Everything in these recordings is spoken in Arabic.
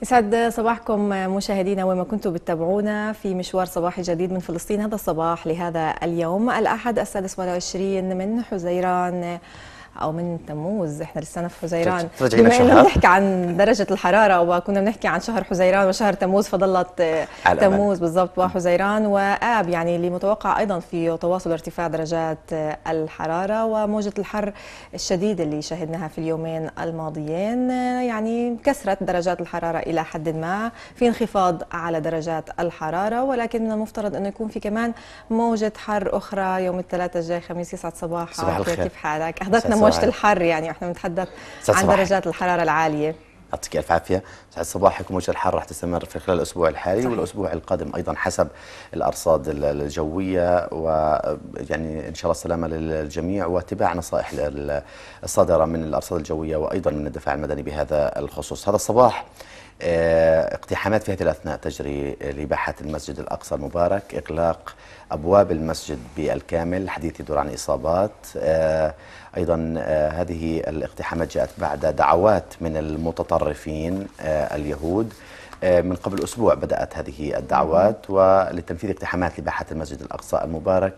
يسعد صباحكم مشاهدينا وين ما كنتم بتتابعونا في مشوار صباحي جديد من فلسطين. هذا الصباح لهذا اليوم الأحد 26 من حزيران أو من تموز. إحنا لسنا في حزيران بما إنه بنحكي عن درجة الحرارة وكنا بنحكي عن شهر حزيران وشهر تموز، فضلت تموز بالضبط وحزيران وآب، يعني اللي متوقع أيضا في تواصل ارتفاع درجات الحرارة وموجة الحر الشديدة اللي شهدناها في اليومين الماضيين. يعني كسرت درجات الحرارة إلى حد ما، في انخفاض على درجات الحرارة، ولكن من المفترض أنه يكون في كمان موجة حر أخرى يوم الثلاثاء الجاي. خميس، يسعد صباحك، كيف حالك؟ أخذتنا موجة الحر، يعني احنا بنتحدث عن درجات الحرارة العالية. يعطيك الف عافيه. سعد صباحك. موجة الحر راح تستمر في خلال الاسبوع الحالي صحيح. والاسبوع القادم ايضا حسب الارصاد الجويه، ويعني ان شاء الله السلامه للجميع واتباع نصائح الصادره من الارصاد الجويه وايضا من الدفاع المدني بهذا الخصوص. هذا الصباح اقتحامات في هذه الاثناء تجري لباحات المسجد الاقصى المبارك، اغلاق ابواب المسجد بالكامل، الحديث يدور عن اصابات. ايضا هذه الاقتحامات جاءت بعد دعوات من المتطرفين اليهود. من قبل اسبوع بدات هذه الدعوات ولتنفيذ اقتحامات لباحات المسجد الاقصى المبارك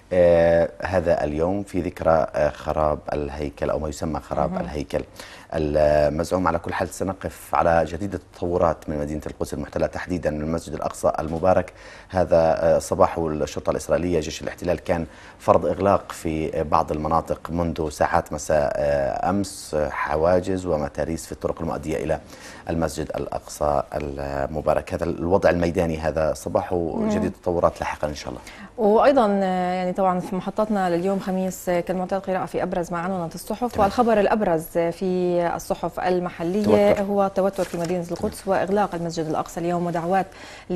هذا اليوم في ذكرى خراب الهيكل أو ما يسمى خراب الهيكل المزعوم. على كل حال سنقف على جديد التطورات من مدينة القدس المحتلة، تحديدا من المسجد الأقصى المبارك. هذا صباح الشرطة الإسرائيلية جيش الاحتلال كان فرض إغلاق في بعض المناطق منذ ساعات مساء أمس، حواجز ومتاريس في الطرق المؤدية إلى المسجد الأقصى المبارك. هذا الوضع الميداني هذا صباح، وجديد التطورات لاحقا إن شاء الله. وأيضا يعني طبعا في محطتنا لليوم خميس كالمعتاد قراءة في أبرز ما عنونت الصحف، والخبر الأبرز في الصحف المحلية هو التوتر في مدينة القدس وإغلاق المسجد الأقصى اليوم ودعوات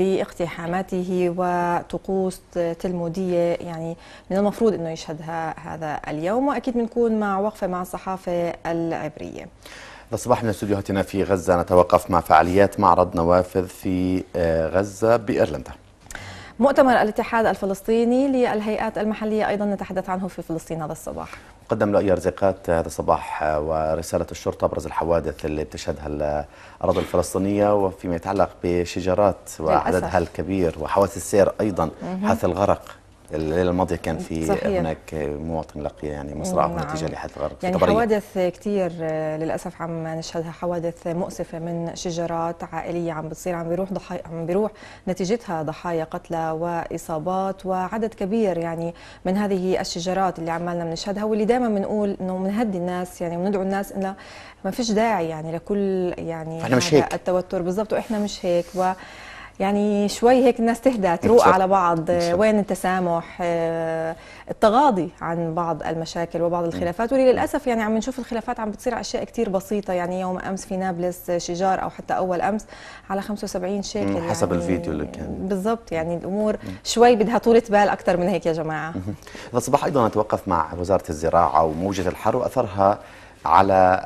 لاقتحاماته وطقوس تلمودية يعني من المفروض أنه يشهدها هذا اليوم. وأكيد بنكون مع وقفة مع الصحافة العبرية. الصباح من استديوهاتنا في غزة نتوقف مع فعاليات معرض نوافذ في غزة بإيرلندا. مؤتمر الاتحاد الفلسطيني للهيئات المحلية أيضا نتحدث عنه في فلسطين هذا الصباح. قدم له أي رزقات هذا الصباح ورسالة الشرطة أبرز الحوادث اللي بتشهدها الأراضي الفلسطينية وفيما يتعلق بشجارات وعددها الكبير وحوادث السير أيضا. حادث الغرق الليلة الماضية كان في صحيح. هناك مواطن لقي يعني مصرعه نتيجة لحادث الغرق يعني حوادث كثير للأسف عم نشهدها، حوادث مؤسفة من شجرات عائلية عم بتصير، عم بيروح نتيجتها ضحايا قتلى وإصابات وعدد كبير يعني من هذه الشجرات اللي عمالنا بنشهدها، واللي دائما بنقول إنه بنهدي الناس يعني وندعو الناس إنه ما فيش داعي يعني لكل يعني احنا مش هيك التوتر بالضبط، وإحنا مش هيك يعني شوي هيك الناس تهدى تروق على بعض. وين التسامح، التغاضي عن بعض المشاكل وبعض الخلافات، واللي للأسف يعني عم نشوف الخلافات عم بتصير أشياء كتير بسيطة. يعني يوم أمس في نابلس شجار أو حتى أول أمس على 75 شيكل حسب يعني الفيديو اللي كان بالضبط. يعني الأمور شوي بدها طولة بال أكثر من هيك يا جماعة. هذا الصباح أيضا نتوقف مع وزارة الزراعة وموجة الحر وأثرها على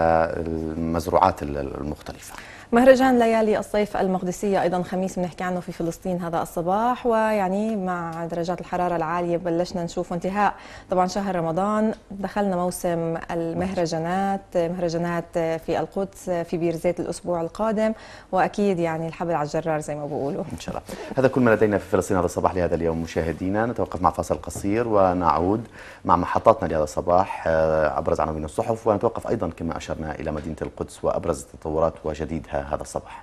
المزروعات المختلفة. مهرجان ليالي الصيف المقدسية أيضا خميس بنحكي عنه في فلسطين هذا الصباح. ويعني مع درجات الحرارة العالية بلشنا نشوف انتهاء طبعا شهر رمضان، دخلنا موسم المهرجانات، مهرجانات في القدس في بير زيت الأسبوع القادم، وأكيد يعني الحبل على الجرار زي ما بقولوا إن شاء الله. هذا كل ما لدينا في فلسطين هذا الصباح لهذا اليوم. مشاهدينا نتوقف مع فاصل قصير ونعود مع محطاتنا لهذا الصباح، أبرز عناوين الصحف، ونتوقف أيضا كما أشرنا إلى مدينة القدس وأبرز التطورات وجديدها هذا الصباح.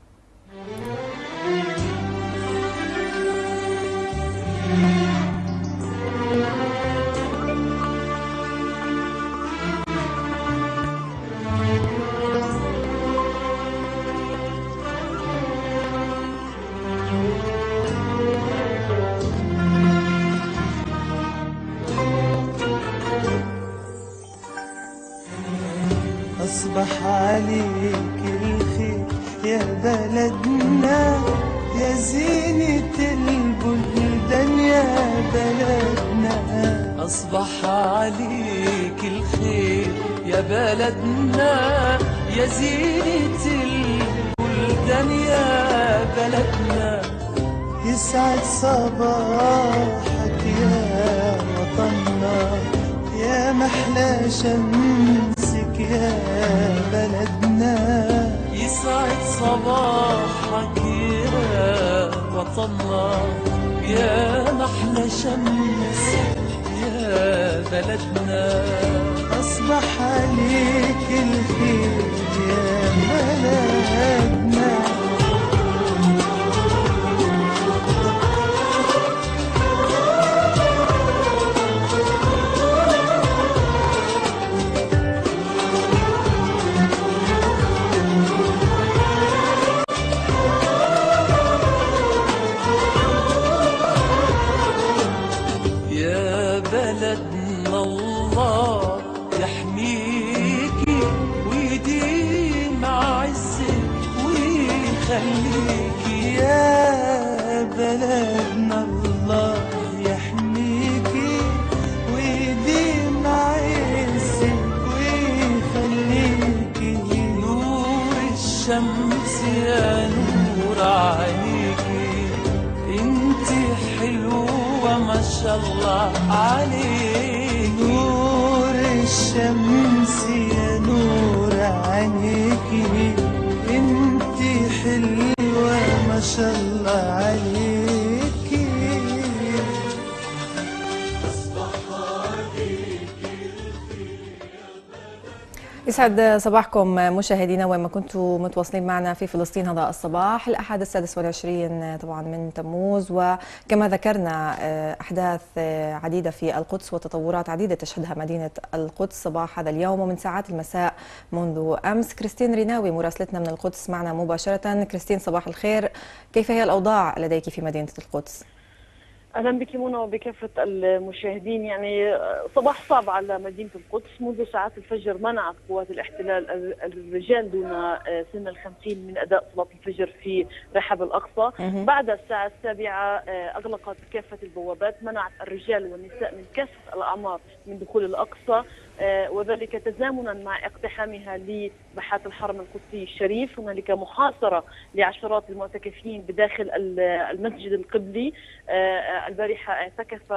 أصبح عليك الخير يا بلدنا، يا زينة البلدان يا بلدنا. أصبح عليك الخير يا بلدنا، يا زينة البلدان يا بلدنا. يسعد صباحك يا وطننا، يا محلى شمسك يا بلدنا. يسعد صباحك يا وطننا، يا محلى شمس يا بلدنا. أصبح عليك الخير يا بلدنا. يا بلدنا الله يحميكي ويديم عزك ويخليكي. يا بلدنا الله يحميكي ويديم عزك ويخليكي. نور الشمس يا نور عينيكي، انتي حلوة ما شاء الله عليكي. نور الشمس يا نور عينيكي، انتي حلوة ما شاء الله عليكي. يسعد صباحكم مشاهدينا وين ما كنتم متواصلين معنا في فلسطين هذا الصباح. الأحد السادس والعشرين طبعا من تموز، وكما ذكرنا أحداث عديدة في القدس وتطورات عديدة تشهدها مدينة القدس صباح هذا اليوم ومن ساعات المساء منذ أمس. كريستين ريناوي مراسلتنا من القدس معنا مباشرة. كريستين صباح الخير، كيف هي الأوضاع لديك في مدينة القدس؟ اهلا بك منى وبكافه المشاهدين. يعني صباح صعب على مدينه القدس. منذ ساعات الفجر منعت قوات الاحتلال الرجال دون سن ال50 من اداء صلاه الفجر في رحاب الاقصى. بعد الساعه 7 اغلقت كافه البوابات، منعت الرجال والنساء من كافه الاعمار من دخول الاقصى، وذلك تزامنا مع اقتحامها لباحات الحرم القدسي الشريف. هنالك محاصره لعشرات المعتكفين بداخل المسجد القبلي. البارحة اعتكف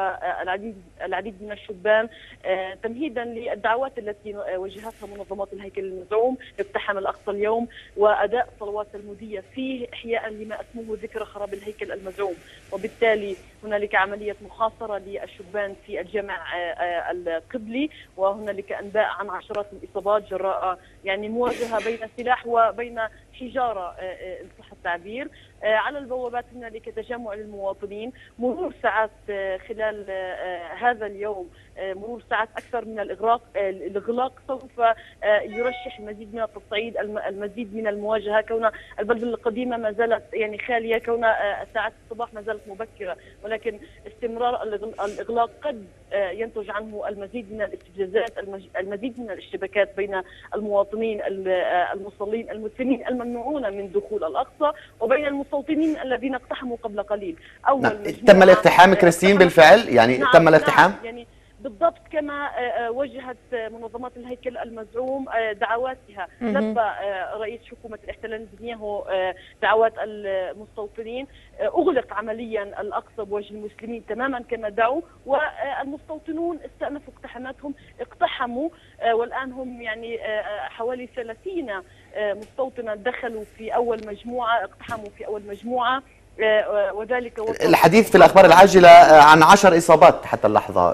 العديد من الشبان تمهيدا للدعوات التي وجهتها منظمات الهيكل المزعوم لاقتحام الأقصى اليوم وأداء صلوات تلمودية فيه إحياء لما اسمه ذكرى خراب الهيكل المزعوم. وبالتالي هنالك عملية محاصرة للشبان في الجامع القبلي، وهنالك أنباء عن عشرات الإصابات جراء يعني مواجهة بين سلاح وبين حجارة إن صح التعبير. على البوابات هنالك تجمع للمواطنين. مرور ساعات خلال هذا اليوم، مرور ساعات أكثر من الإغلاق سوف يرشح المزيد من التصعيد، المزيد من المواجهة، كون البلدة القديمة ما زالت يعني خالية، كون ساعات الصباح ما زالت مبكرة، ولكن استمرار الإغلاق قد ينتج عنه المزيد من الاستفزازات، المزيد من الاشتباكات بين المواطنين المصلين المسلمين الممنوعون من دخول الأقصى وبين المستوطنين الذين اقتحموا قبل قليل. تم الاقتحام كريستين بالفعل؟ يعني تم الاقتحام؟ يعني بالضبط كما وجهت منظمات الهيكل المزعوم دعواتها. لبى رئيس حكومة الاحتلال نتنياهو دعوات المستوطنين. أغلق عمليا الأقصى بوجه المسلمين تماما كما دعوا، والمستوطنون استأنفوا اقتحاماتهم، اقتحموا، والآن هم يعني حوالي 30 مستوطنا دخلوا في أول مجموعة، اقتحموا في أول مجموعة، وذلك الحديث في الأخبار العاجلة عن 10 إصابات حتى اللحظة،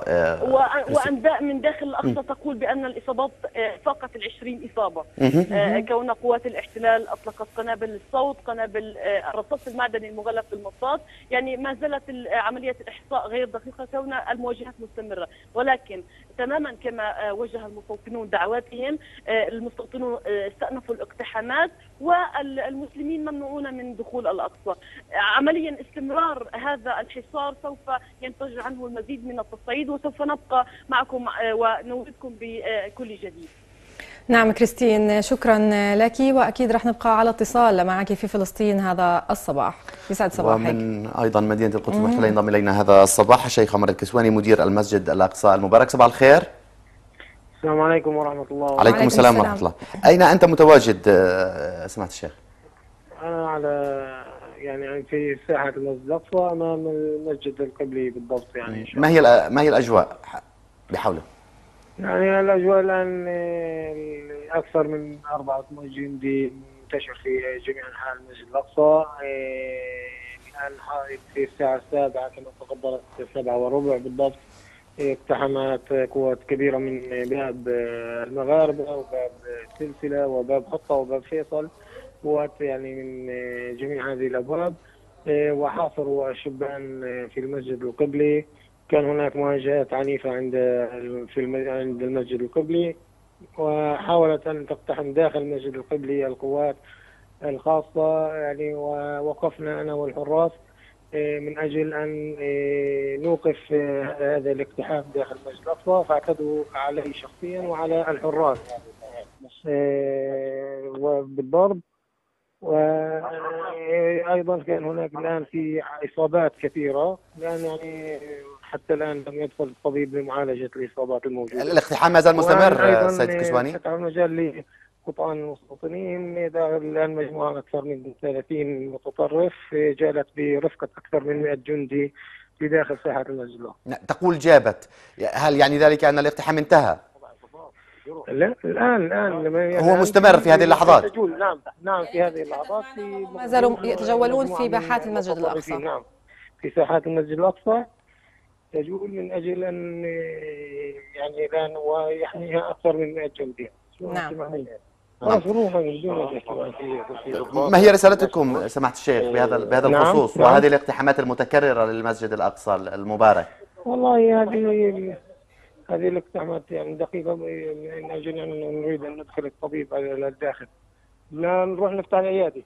وأنباء من داخل الأقصى تقول بأن الإصابات فاقت 20 إصابة. كون قوات الاحتلال أطلقت قنابل الصوت، قنابل الرصاص المعدني المغلف بالمصاص، يعني ما زالت عملية الإحصاء غير دقيقة كون المواجهات مستمرة، ولكن تماما كما وجه المستوطنون دعواتهم، المستوطنون استأنفوا الاقتحامات والمسلمين ممنوعون من دخول الأقصى. عمليا استمرار هذا الحصار سوف ينتج عنه المزيد من التصعيد، وسوف نبقى معكم ونوردكم بكل جديد. نعم كريستين، شكرا لك، وأكيد رح نبقى على اتصال معك في فلسطين هذا الصباح. يسعد صباحك. ومن أيضا مدينة القدس المحتلة ينضم إلينا هذا الصباح الشيخ عمر الكسواني مدير المسجد الأقصى المبارك. صباح الخير. السلام عليكم ورحمة الله. وعليكم السلام ورحمة الله. أين أنت متواجد سمعت الشيخ؟ أنا على يعني في ساحة المسجد الأقصى أمام المسجد القبلي بالضبط. يعني ما هي الأجواء بحوله؟ يعني الأجواء الآن أكثر من 4 جندي منتشر في جميع أنحاء المسجد الأقصى. الآن في الساعة 7 كما تفضلت 7:15 بالضبط اقتحمت قوات كبيرة من باب المغاربة وباب السلسلة وباب حطة وباب فيصل، قوات يعني من جميع هذه الأبواب، وحاصروا الشبان في المسجد القبلي. كان هناك مواجهات عنيفة عند المسجد القبلي، وحاولت أن تقتحم داخل المسجد القبلي القوات الخاصة يعني، ووقفنا أنا والحراس من أجل أن نوقف هذا الاقتحام داخل المسجد الأقصى، فاعتدوا علي شخصيا وعلى الحراس بالضرب. وأيضا كان هناك الآن في إصابات كثيرة، لأن يعني حتى الآن لم يدخل الطبيب لمعالجة الإصابات الموجودة. الاقتحام ما زال مستمر سيد كسواني؟ فتح المجال لقطاع المستوطنين. الآن مجموعة أكثر من 30 متطرف جالت برفقة أكثر من 100 جندي في داخل ساحة المسجد. تقول جابت، هل يعني ذلك أن الاقتحام انتهى؟ لا الآن هو مستمر في هذه اللحظات؟ نعم في هذه اللحظات ما زالوا يتجولون في باحات المسجد الأقصى. نعم في ساحات المسجد الأقصى يجول من أجل أن يعني الآن ويحميها أكثر من 100 جندي. نعم. ما هي رسالتكم سماحة الشيخ بهذا الخصوص وهذه الاقتحامات المتكررة للمسجد الأقصى المبارك؟ والله هذه الاقتحامات يعني دقيقة من أجل أن نريد أن ندخل الطبيب إلى الداخل. لا نروح نفتح العيادة.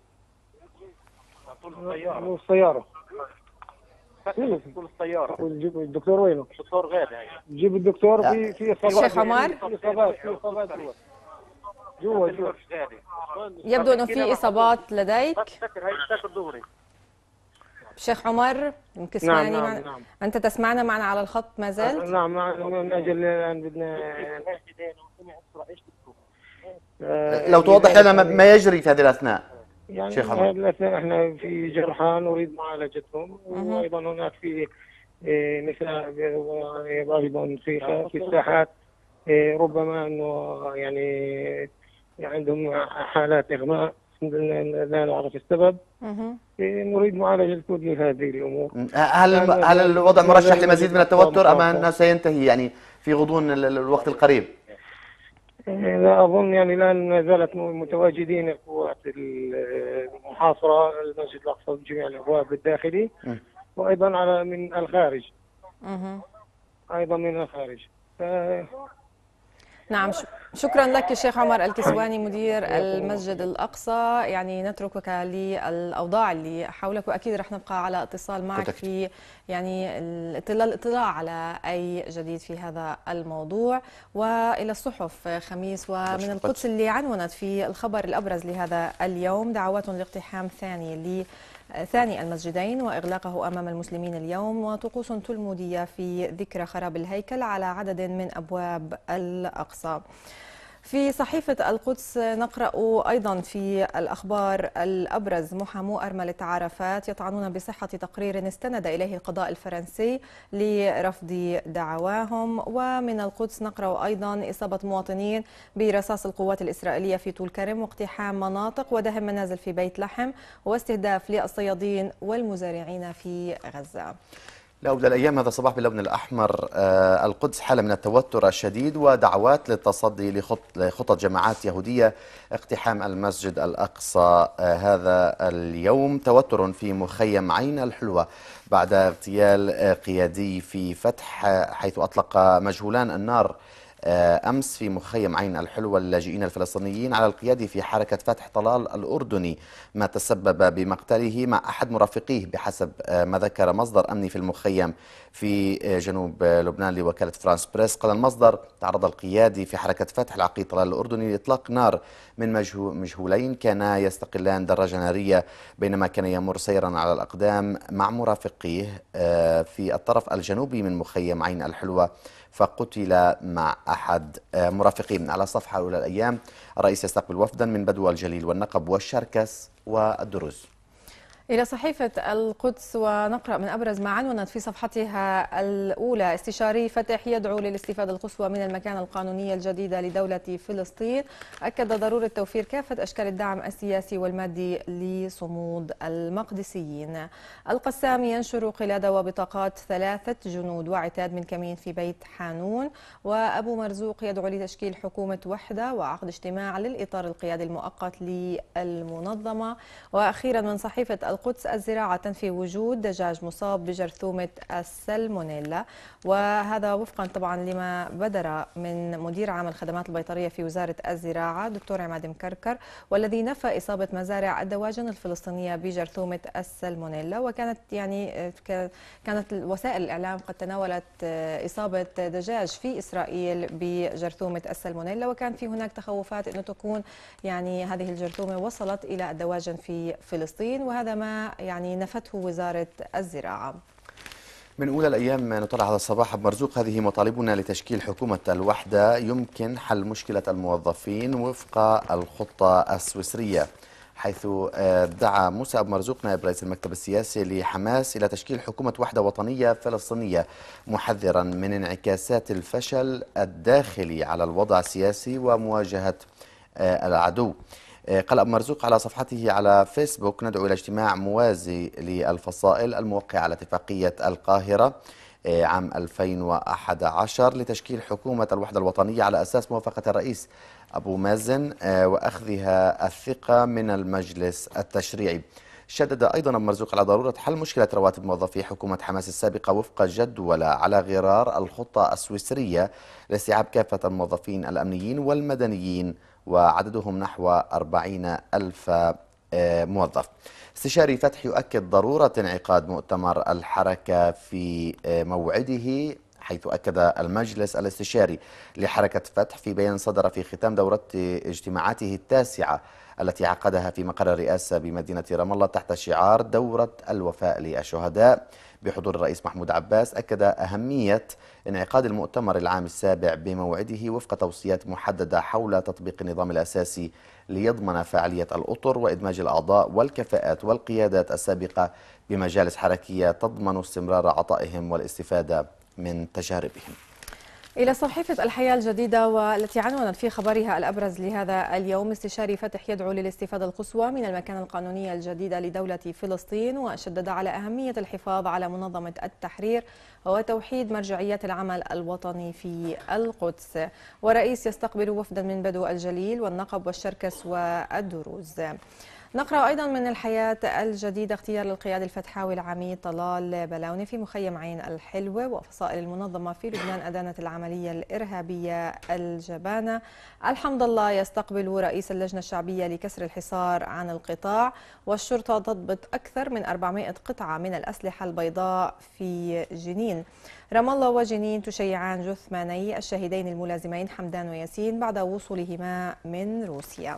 طول السيارة. طول السيارة. ونجيب الدكتور وينه؟ الدكتور غير يعني. نجيب الدكتور في إصابات. الشيخ عمر؟ في إصابات جوا. يبدو أنه في إصابات لديك. شيخ عمر يمكن تسمعني معنا. نعم. أنت تسمعنا معنا على الخط ما زلت؟ نعم من أجل الآن بدنا لو توضح لنا ما يجري في هذه الأثناء. يعني شيخ عمر احنا في جرحى نريد معالجتهم، وأيضا هناك في نساء أيضا في الساحات ربما أنه يعني عندهم حالات إغماء لا نعرف السبب. نريد معالجة كل هذه الأمور. هل الوضع مرشح لمزيد من التوتر أم أنه سينتهي يعني في غضون الوقت القريب؟ لا أظن يعني الآن ما زالت متواجدين القوات المحاصرة المسجد الأقصى بجميع الأبواب الداخلي، وأيضا من الخارج. أيضا من الخارج. نعم شكرا لك الشيخ عمر الكسواني مدير المسجد الأقصى. يعني نتركك للأوضاع اللي حولك، وأكيد رح نبقى على اتصال معك في يعني الاطلاع على أي جديد في هذا الموضوع. وإلى الصحف خميس ومن القدس اللي عنونت في الخبر الأبرز لهذا اليوم دعوات لاقتحام ثاني المسجدين وإغلاقه أمام المسلمين اليوم، وطقوس تلمودية في ذكرى خراب الهيكل على عدد من أبواب الأقصى. في صحيفة القدس نقرأ أيضا في الأخبار الأبرز محامو أرملة عرفات يطعنون بصحة تقرير استند إليه القضاء الفرنسي لرفض دعواهم. ومن القدس نقرأ أيضا إصابة مواطنين برصاص القوات الإسرائيلية في طول كرم واقتحام مناطق ودهم منازل في بيت لحم واستهداف للصيادين والمزارعين في غزة. لأبدأ الأيام هذا الصباح باللون الأحمر. القدس حالة من التوتر الشديد ودعوات للتصدي لخطط جماعات يهودية اقتحام المسجد الأقصى هذا اليوم. توتر في مخيم عين الحلوة بعد اغتيال قيادي في فتح، حيث أطلق مجهولان النار أمس في مخيم عين الحلوة للاجئين الفلسطينيين على القيادي في حركة فتح طلال الأردني، ما تسبب بمقتله مع أحد مرافقيه بحسب ما ذكر مصدر أمني في المخيم في جنوب لبنان لوكالة فرانس بريس. قال المصدر تعرض القيادي في حركة فتح العقيد طلال الأردني لإطلاق نار من مجهولين كانا يستقلان دراجة نارية بينما كان يمر سيرا على الأقدام مع مرافقيه في الطرف الجنوبي من مخيم عين الحلوة، فقتل مع أحد مرافقين. على الصفحة الأولى الأيام الرئيس يستقبل وفدا من بدو الجليل والنقب والشركس والدروز. إلى صحيفة القدس ونقرأ من أبرز ما عنونت في صفحتها الأولى: استشاري فتح يدعو للاستفادة القصوى من المكانة القانونية الجديدة لدولة فلسطين، أكد ضرورة توفير كافة أشكال الدعم السياسي والمادي لصمود المقدسيين. القسام ينشر قلادة وبطاقات 3 جنود وعتاد من كمين في بيت حانون. وأبو مرزوق يدعو لتشكيل حكومة وحدة وعقد اجتماع للإطار القيادي المؤقت للمنظمة. وأخيرا من صحيفة القدس: الزراعة تنفي وجود دجاج مصاب بجرثومة السلمونيلا، وهذا وفقا طبعا لما بدر من مدير عام الخدمات البيطرية في وزارة الزراعة دكتور عماد مكركر، والذي نفى إصابة مزارع الدواجن الفلسطينية بجرثومة السلمونيلا. وكانت كانت وسائل الإعلام قد تناولت إصابة دجاج في إسرائيل بجرثومة السلمونيلا، وكان في هناك تخوفات أنه تكون هذه الجرثومة وصلت إلى الدواجن في فلسطين، وهذا ما نفته وزارة الزراعة. من أولى الأيام نطلع هذا الصباح أبو مرزوق: هذه مطالبنا لتشكيل حكومة الوحدة يمكن حل مشكلة الموظفين وفق الخطة السويسرية، حيث دعا موسى أبو مرزوق نائب رئيس المكتب السياسي لحماس إلى تشكيل حكومة وحدة وطنية فلسطينية، محذرا من انعكاسات الفشل الداخلي على الوضع السياسي ومواجهة العدو. قال أبو مرزوق على صفحته على فيسبوك: ندعو إلى اجتماع موازي للفصائل الموقعة على اتفاقية القاهرة عام 2011 لتشكيل حكومة الوحدة الوطنية على أساس موافقة الرئيس أبو مازن وأخذها الثقة من المجلس التشريعي. شدد أيضا أبو مرزوق على ضرورة حل مشكلة رواتب موظفي حكومة حماس السابقة وفق جدولة على غرار الخطة السويسرية لاستيعاب كافة الموظفين الأمنيين والمدنيين، وعددهم نحو 40,000 موظف. استشاري فتح يؤكد ضرورة انعقاد مؤتمر الحركة في موعده، حيث أكد المجلس الاستشاري لحركة فتح في بيان صدر في ختام دورة اجتماعاته التاسعة التي عقدها في مقر الرئاسة بمدينة رام الله تحت شعار دورة الوفاء للشهداء بحضور الرئيس محمود عباس، أكد أهمية انعقاد المؤتمر العام السابع بموعده وفق توصيات محددة حول تطبيق النظام الأساسي ليضمن فعالية الأطر وإدماج الأعضاء والكفاءات والقيادات السابقة بمجالس حركية تضمن استمرار عطائهم والاستفادة من تجاربهم. إلى صحيفة الحياة الجديدة والتي عنونت في خبرها الأبرز لهذا اليوم: استشاري فتح يدعو للاستفادة القصوى من المكانة القانونية الجديدة لدولة فلسطين، وشدد على أهمية الحفاظ على منظمة التحرير وتوحيد مرجعيات العمل الوطني في القدس. ورئيس يستقبل وفدا من بدو الجليل والنقب والشركس والدروز. نقرأ أيضا من الحياة الجديدة: اختيار للقيادة الفتحاوي العميد طلال بلاوني في مخيم عين الحلوة، وفصائل المنظمة في لبنان أدانت العملية الإرهابية الجبانة. الحمد الله يستقبل رئيس اللجنة الشعبية لكسر الحصار عن القطاع، والشرطة تضبط أكثر من 400 قطعة من الأسلحة البيضاء في جنين. رام الله وجنين تشيعان جثماني الشهيدين الملازمين حمدان وياسين بعد وصولهما من روسيا.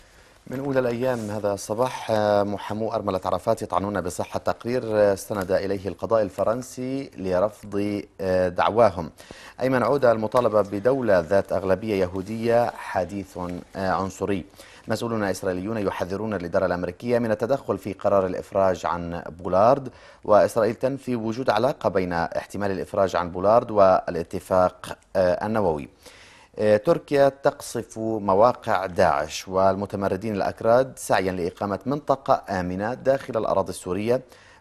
من أولى الأيام هذا الصباح: محامو أرملة عرفات يطعنون بصحة تقرير استند إليه القضاء الفرنسي لرفض دعواهم. أيمن عودة: المطالبة بدولة ذات أغلبية يهودية حديث عنصري. مسؤولون إسرائيليون يحذرون الإدارة الأمريكية من التدخل في قرار الإفراج عن بولارد، وإسرائيل تنفي وجود علاقة بين احتمال الإفراج عن بولارد والاتفاق النووي. تركيا تقصف مواقع داعش والمتمردين الأكراد سعيا لإقامة منطقة آمنة داخل الأراضي السورية،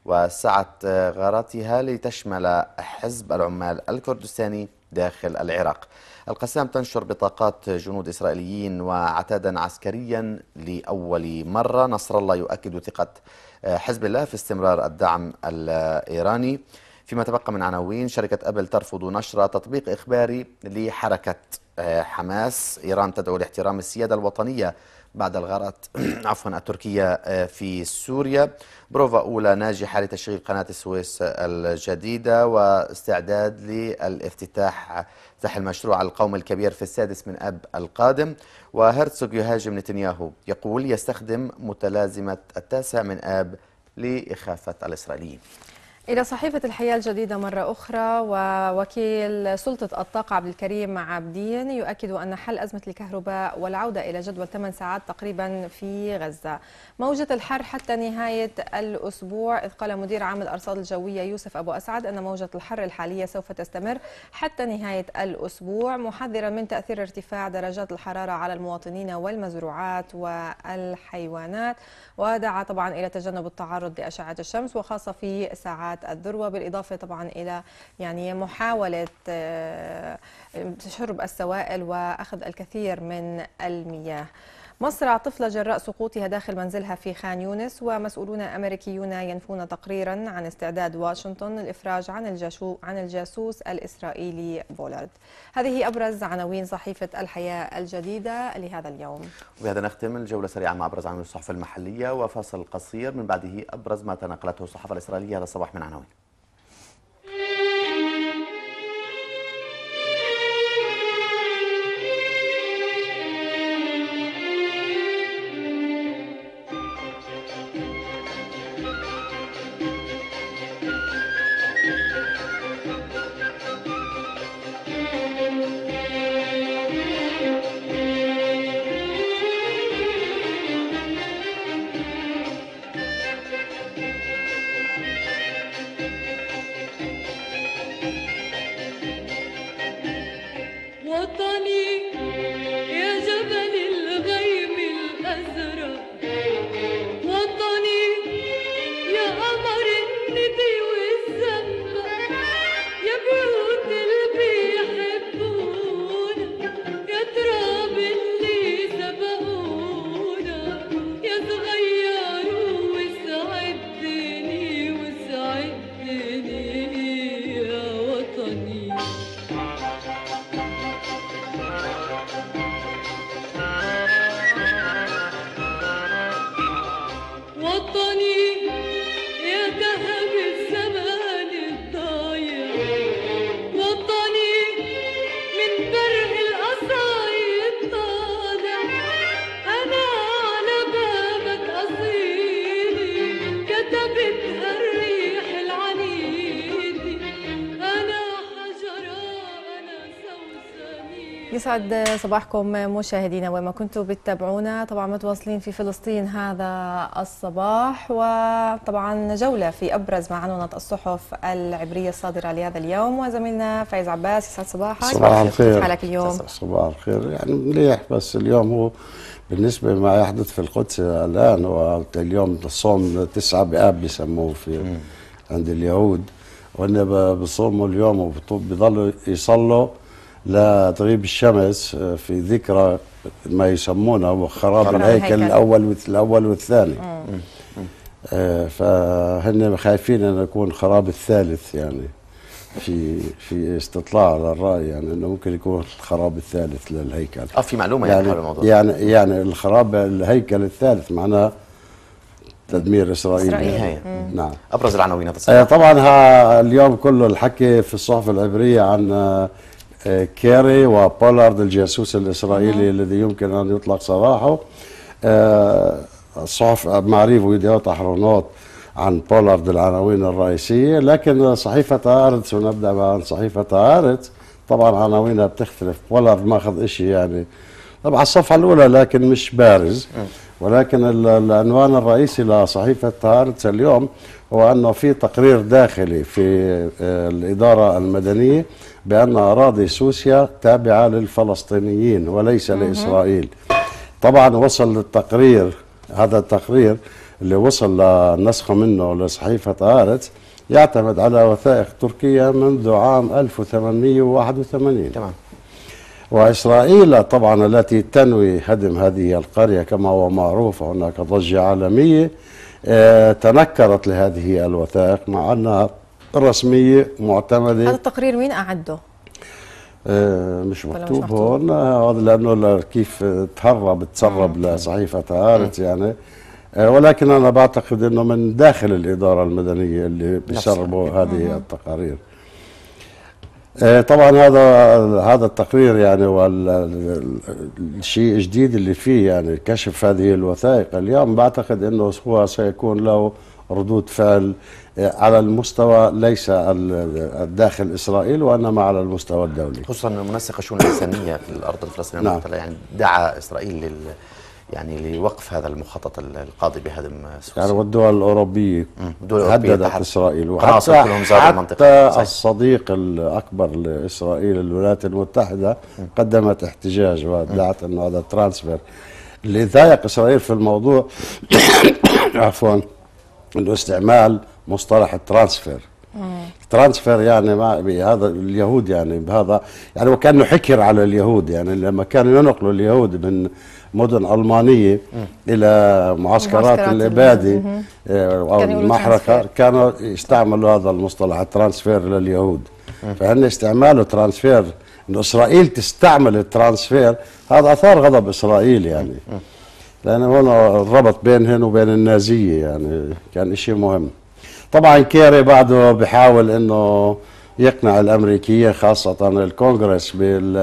وسعت غاراتها لتشمل حزب العمال الكردستاني داخل العراق. القسام تنشر بطاقات جنود إسرائيليين وعتادا عسكريا لأول مرة. نصر الله يؤكد ثقة حزب الله في استمرار الدعم الإيراني. فيما تبقى من عناوين: شركة أبل ترفض نشر تطبيق إخباري لحركة حماس. إيران تدعو لاحترام السيادة الوطنية بعد الغارات التركية في سوريا. بروفا أولى ناجحة لتشغيل قناة السويس الجديدة، واستعداد للافتتاح المشروع القومي الكبير في 6 من أب القادم. وهرتسوغ يهاجم نتنياهو، يقول يستخدم متلازمة 9 من آب لإخافة الإسرائيليين. إلى صحيفة الحياة الجديدة مرة أخرى، ووكيل سلطة الطاقة عبد الكريم عابدين يؤكد أن حل أزمة الكهرباء والعودة إلى جدول 8 ساعات تقريبا في غزة. موجة الحر حتى نهاية الأسبوع، إذ قال مدير عام الأرصاد الجوية يوسف أبو أسعد أن موجة الحر الحالية سوف تستمر حتى نهاية الأسبوع، محذرا من تأثير ارتفاع درجات الحرارة على المواطنين والمزروعات والحيوانات، ودعا طبعا إلى تجنب التعرض لأشعة الشمس وخاصة في ساعات الذروة، بالإضافة طبعا إلى يعني محاولة شرب السوائل وأخذ الكثير من المياه. مصرع طفلة جراء سقوطها داخل منزلها في خان يونس، ومسؤولون أمريكيون ينفون تقريرا عن استعداد واشنطن للإفراج عن الجاسوس الإسرائيلي بولارد. هذه أبرز عناوين صحيفة الحياة الجديدة لهذا اليوم. وبهذا نختم الجولة سريعة مع أبرز عناوين الصحف المحلية وفاصل قصير من بعده أبرز ما تناقلته الصحافة الإسرائيلية هذا الصباح من عناوين. يسعد صباحكم مشاهدينا وين ما كنتوا بتتابعونا، طبعا متواصلين في فلسطين هذا الصباح، وطبعا جولة في أبرز ما عنونت الصحف العبرية الصادرة لهذا اليوم، وزميلنا فايز عباس. يسعد صباحك. صباح الخير. كيف حالك اليوم؟ صباح الخير، يعني مليح، بس اليوم هو بالنسبة لما يحدث في القدس الآن، واليوم الصوم 9 بآب بيسموه في عند اليهود، وإن بصوموا اليوم وبيضلوا يصلوا لتغيب الشمس في ذكرى ما يسمونه خراب الهيكل الأول والثاني. فهن خايفين أن يكون خراب الثالث، يعني في استطلاع على الرأي، يعني أنه ممكن يكون الخراب الثالث للهيكل. في معلومة يعني حول الموضوع. يعني الخراب الهيكل الثالث معناه تدمير إسرائيل. نعم. أبرز العناوين طبعا اليوم كله الحكي في الصحف العبرية عن كيري وبولارد الجاسوس الإسرائيلي الذي يمكن أن يطلق سراحه. الصحف معريف ويديوهات أحرونوت عن بولارد العناوين الرئيسية، لكن صحيفة هارتس، ونبدأ عن صحيفة هارتس، طبعا عناوينها بتختلف. بولارد ماخذ إشي يعني طبعا الصفحة الأولى لكن مش بارز، ولكن العنوان الرئيسي لصحيفة هارتس اليوم هو أنه في تقرير داخلي في الإدارة المدنية بأن أراضي سوسيا تابعة للفلسطينيين وليس لإسرائيل. طبعا وصل للتقرير، هذا التقرير اللي وصل لنسخه منه لصحيفة هارتس يعتمد على وثائق تركية منذ عام 1881. تمام. وإسرائيل طبعا التي تنوي هدم هذه القرية كما هو معروف، هناك ضجة عالمية، تنكرت لهذه الوثائق مع أنها رسمية معتمدة. هذا التقرير مين أعده؟ مش مكتوب هون، هذا لأنه كيف تسرب لصحيفة هارتس يعني، ولكن أنا بعتقد أنه من داخل الإدارة المدنية اللي بيسربوا هذه التقارير. طبعا هذا التقرير يعني والشيء الجديد اللي فيه يعني كشف هذه الوثائق اليوم، بعتقد انه هو سيكون له ردود فعل على المستوى ليس الداخل إسرائيل وإنما على المستوى الدولي. خصوصا منسق الشؤون الإنسانية في الأرض الفلسطينية المحتلة يعني دعا إسرائيل يعني لوقف هذا المخطط القاضي بهدم سوسة. يعني والدول الأوروبية هددت إسرائيل، وحتى الصديق الأكبر لإسرائيل الولايات المتحدة قدمت احتجاج وادعت أنه هذا ترانسفير. اللي ضايق إسرائيل في الموضوع عفوا انه استعمال مصطلح الترانسفير. ترانسفير يعني بهذا اليهود يعني بهذا يعني وكانه حكر على اليهود، يعني لما كانوا ينقلوا اليهود من مدن ألمانية إلى معسكرات الإبادة أو المحرقة كانوا يستعملوا هذا المصطلح الترانسفير لليهود. فهن استعمالوا ترانسفير إنه إسرائيل تستعمل الترانسفير هذا أثار غضب إسرائيل يعني، لأن هنا الربط بينهن وبين النازية يعني كان إشي مهم. طبعا كيري بعده بحاول إنه يقنع الأمريكية خاصة الكونغرس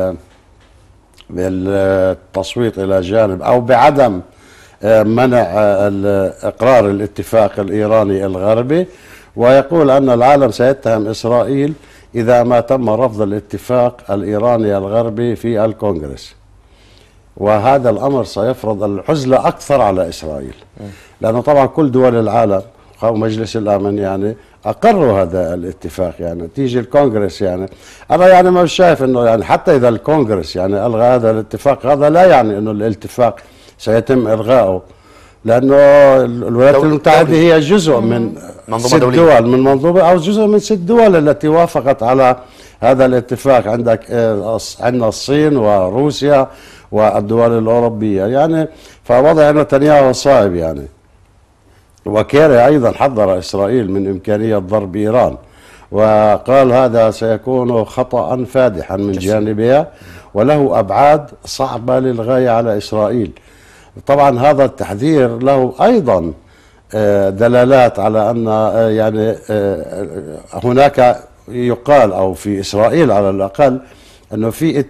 بالتصويت إلى جانب أو بعدم منع إقرار الاتفاق الإيراني الغربي، ويقول أن العالم سيتهم إسرائيل إذا ما تم رفض الاتفاق الإيراني الغربي في الكونغرس، وهذا الأمر سيفرض العزلة أكثر على إسرائيل، لأنه طبعا كل دول العالم أو مجلس الأمن يعني أقروا هذا الاتفاق. يعني تيجي الكونغرس يعني أنا يعني مش شايف إنه يعني حتى إذا الكونغرس يعني ألغى هذا الاتفاق هذا لا يعني إنه الاتفاق سيتم إلغائه، لأنه الولايات المتحدة هي جزء من منظومة 6 دول من منظومة أو جزء من 6 دول التي وافقت على هذا الاتفاق. عندك عندنا الصين وروسيا والدول الأوروبية يعني، فوضع نتنياهو صعب يعني. وكيري أيضا حذر إسرائيل من إمكانية ضرب إيران، وقال هذا سيكون خطأ فادحا من جانبها وله أبعاد صعبة للغاية على إسرائيل. طبعا هذا التحذير له أيضا دلالات على أن يعني هناك يقال أو في إسرائيل على الأقل أنه في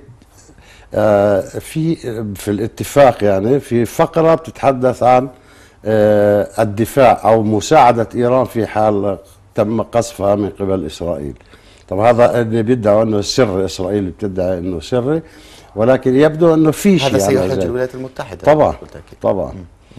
الاتفاق يعني في فقرة بتتحدث عن الدفاع أو مساعدة إيران في حال تم قصفها من قبل إسرائيل. طب هذا اللي بيدعوا أنه سر، إسرائيل بتدعي أنه سري، ولكن يبدو أنه في شيء. هذا سيحرج الولايات المتحدة طبعا طبعا.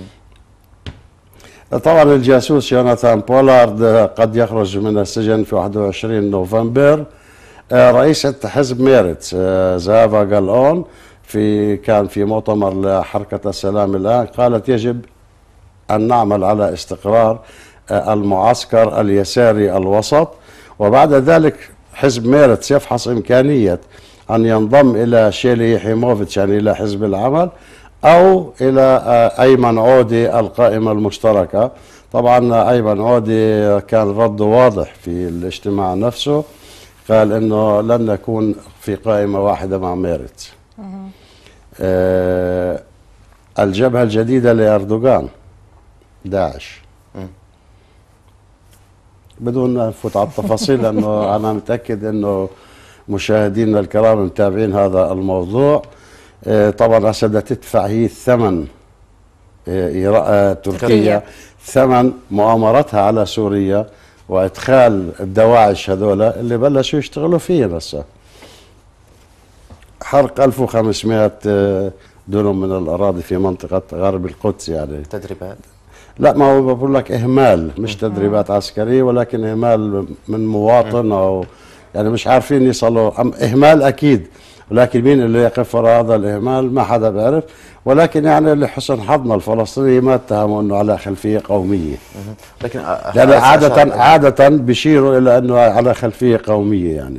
طبعا الجاسوس يوناثان بولارد قد يخرج من السجن في 21 نوفمبر. رئيسة حزب ميرتس زافا جالون كان في مؤتمر لحركة السلام الآن قالت يجب أن نعمل على استقرار المعسكر اليساري الوسط، وبعد ذلك حزب ميرتس يفحص إمكانية أن ينضم إلى شيلي يحيموفيتش يعني إلى حزب العمل أو إلى أيمن عودي القائمة المشتركة. طبعا أيمن عودي كان رده واضح في الاجتماع نفسه، قال إنه لن نكون في قائمة واحدة مع ميرتس. الجبهة الجديدة لأردوغان داعش، بدون أن نفوت على التفاصيل لأنه أنا متأكد أنه مشاهدينا الكرام متابعين هذا الموضوع. طبعا أسد تدفع هي الثمن تركيا ثمن مؤامرتها على سوريا وإدخال الدواعش هذولا اللي بلشوا يشتغلوا فيه. بس حرق 1500 دونم من الأراضي في منطقة غرب القدس يعني تدريبات. لا ما هو بقول لك إهمال، مش تدريبات عسكرية ولكن إهمال من مواطن أو يعني مش عارفين يصلوا. إهمال أكيد، ولكن مين اللي يقف وراء هذا الإهمال ما حدا بيعرف. ولكن يعني لحسن حظنا الفلسطيني ما اتهموا أنه على خلفية قومية، لكن يعني عادة بيشيروا إلى أنه على خلفية قومية يعني.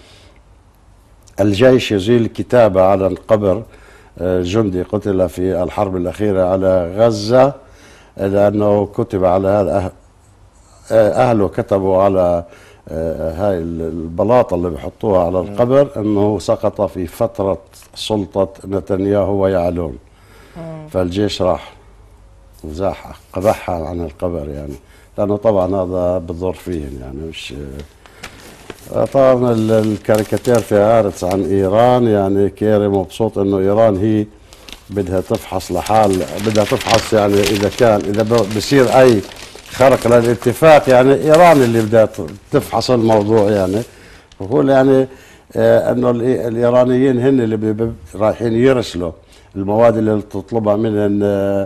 الجيش يزيل كتابة على قبر جندي قتل في الحرب الأخيرة على غزة، لأنه كتب على هذا أهله كتبوا على هاي البلاطة اللي بحطوها على القبر أنه سقط في فترة سلطة نتنياهو ويعلون. فالجيش راح وزاحها قبحها عن القبر يعني، لأنه طبعا هذا بضر فيهم يعني. مش طبعا الكاريكاتير في هارتس عن إيران يعني كيري مبسوط أنه إيران هي بدها تفحص لحال، بدها تفحص يعني إذا بصير أي خرق للاتفاق، يعني ايران اللي بدها تفحص الموضوع يعني، وهو يعني انه الايرانيين هن اللي رايحين يرسلوا المواد اللي تطلبها من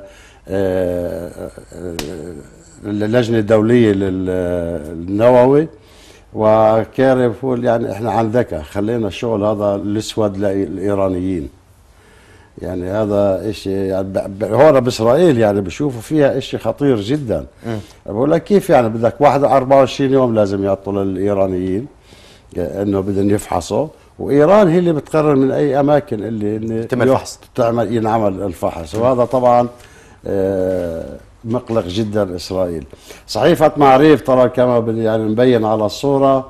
اللجنه الدوليه للنووي، وكاري بقول يعني احنا عن ذكاء خلينا الشغل هذا الاسود للايرانيين. يعني هذا اشي يعني هون باسرائيل يعني بشوفوا فيها اشي خطير جدا. بقول لك كيف يعني بدك 24 يوم لازم يعطوا للايرانيين انه بدهم يفحصوا، وايران هي اللي بتقرر من اي اماكن اللي ينعمل الفحص، وهذا طبعا مقلق جدا اسرائيل. صحيفه معريف ترى كما يعني مبين على الصوره